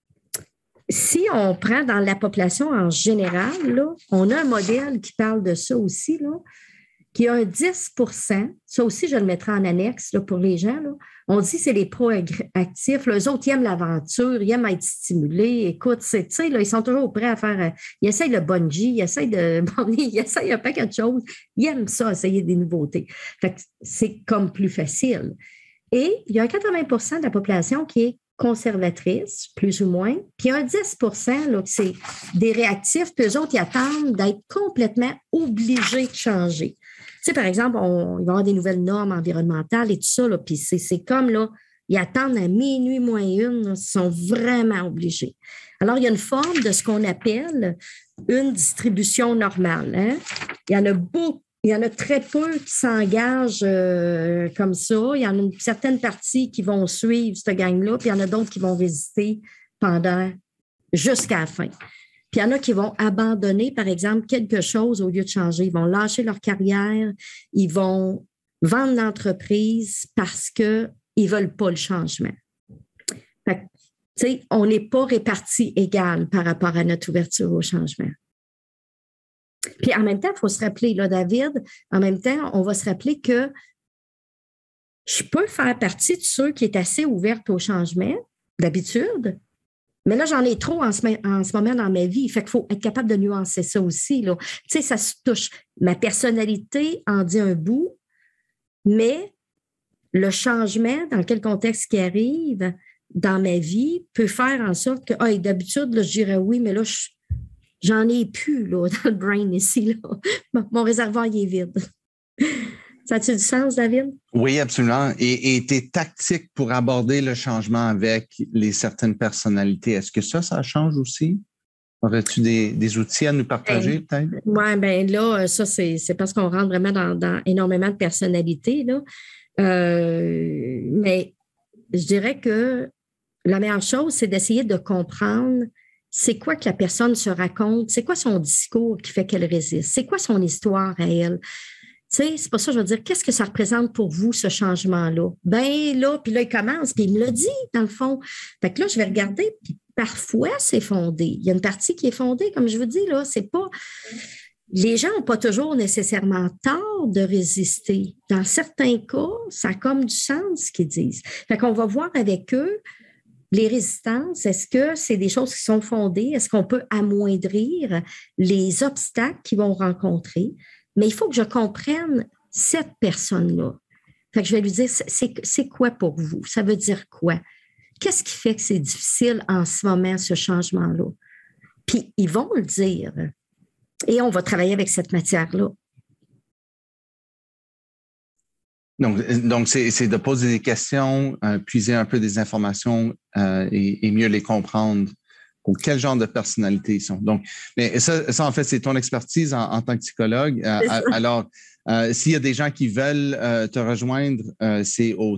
si on prend dans la population en général, là, on a un modèle qui parle de ça aussi, là, qui a un 10 %. Ça aussi, je le mettrai en annexe là, pour les gens. Là. On dit que c'est les proactifs. Eux autres, ils aiment l'aventure, ils aiment être stimulés. Écoute, là, ils sont toujours prêts à faire... Ils essayent le bungee, ils essayent un paquet de choses. Ils aiment ça, essayer des nouveautés. Fait que c'est comme plus facile. Et il y a un 80 % de la population qui est conservatrice, plus ou moins. Puis il y a un 10 % là, c'est des réactifs, puis eux autres, ils attendent d'être complètement obligés de changer. Tu sais, par exemple, il va y avoir des nouvelles normes environnementales et tout ça, là, puis c'est comme, là, ils attendent à minuit moins 1, là, ils sont vraiment obligés. Alors, il y a une forme de ce qu'on appelle une distribution normale. Hein? Il y en a beaucoup. Il y en a très peu qui s'engagent comme ça. Il y en a une certaine partie qui vont suivre cette gang-là, puis il y en a d'autres qui vont résister jusqu'à la fin. Puis il y en a qui vont abandonner, par exemple, quelque chose au lieu de changer. Ils vont lâcher leur carrière, ils vont vendre l'entreprise parce qu'ils ne veulent pas le changement. Fait que, tu sais, on n'est pas répartis égal par rapport à notre ouverture au changement. Puis en même temps, il faut se rappeler, là, David, en même temps, on va se rappeler que je peux faire partie de ceux qui est assez ouverts au changement, d'habitude, mais là, j'en ai trop en ce moment dans ma vie. Fait qu'il faut être capable de nuancer ça aussi, là. Tu sais, ça se touche. Ma personnalité en dit un bout, mais le changement, dans quel contexte qui arrive dans ma vie, peut faire en sorte que, d'habitude, là, je dirais oui, mais là, j'en ai plus là, dans le brain ici. Là. Mon réservoir il est vide. Ça a-tu du sens, David? Oui, absolument. Et tes tactiques pour aborder le changement avec certaines personnalités, est-ce que ça change aussi? Aurais-tu des outils à nous partager, peut-être? Oui, bien là, ça, c'est parce qu'on rentre vraiment dans énormément de personnalités, là. Mais je dirais que la meilleure chose, c'est d'essayer de comprendre c'est quoi que la personne se raconte, c'est quoi son discours qui fait qu'elle résiste, c'est quoi son histoire à elle. Tu sais, c'est pour ça que je veux dire, qu'est-ce que ça représente pour vous, ce changement-là? Ben là, puis là, il commence, puis il me l'a dit, dans le fond. Fait que là, je vais regarder, puis parfois, c'est fondé. Il y a une partie qui est fondée, comme je vous dis, là, c'est pas... Les gens n'ont pas toujours nécessairement tort de résister. Dans certains cas, ça a comme du sens, ce qu'ils disent. Fait qu'on va voir avec eux les résistances. Est-ce que c'est des choses qui sont fondées? Est-ce qu'on peut amoindrir les obstacles qu'ils vont rencontrer? Mais il faut que je comprenne cette personne-là. Fait que je vais lui dire, c'est quoi pour vous? Ça veut dire quoi? Qu'est-ce qui fait que c'est difficile en ce moment, ce changement-là? Puis, ils vont le dire. Et on va travailler avec cette matière-là. Donc c'est de poser des questions, puiser un peu des informations et mieux les comprendre pour quel genre de personnalité ils sont. Donc, mais ça en fait, c'est ton expertise en tant que psychologue. Alors, s'il y a des gens qui veulent te rejoindre, c'est au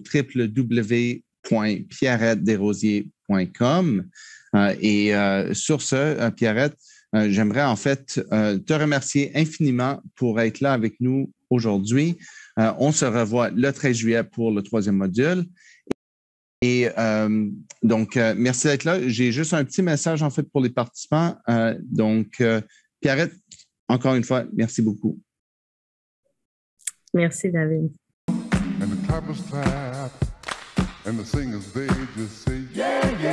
www.pierrettesdesrosiers.com. Et sur ce, Pierrette, j'aimerais en fait te remercier infiniment pour être là avec nous aujourd'hui. On se revoit le 13 juillet pour le 3e module. Et donc, merci d'être là. J'ai juste un petit message en fait pour les participants. Pierrette, encore une fois, merci beaucoup. Merci, David. And the clappers clap, and the singers, they just say, yeah, yeah.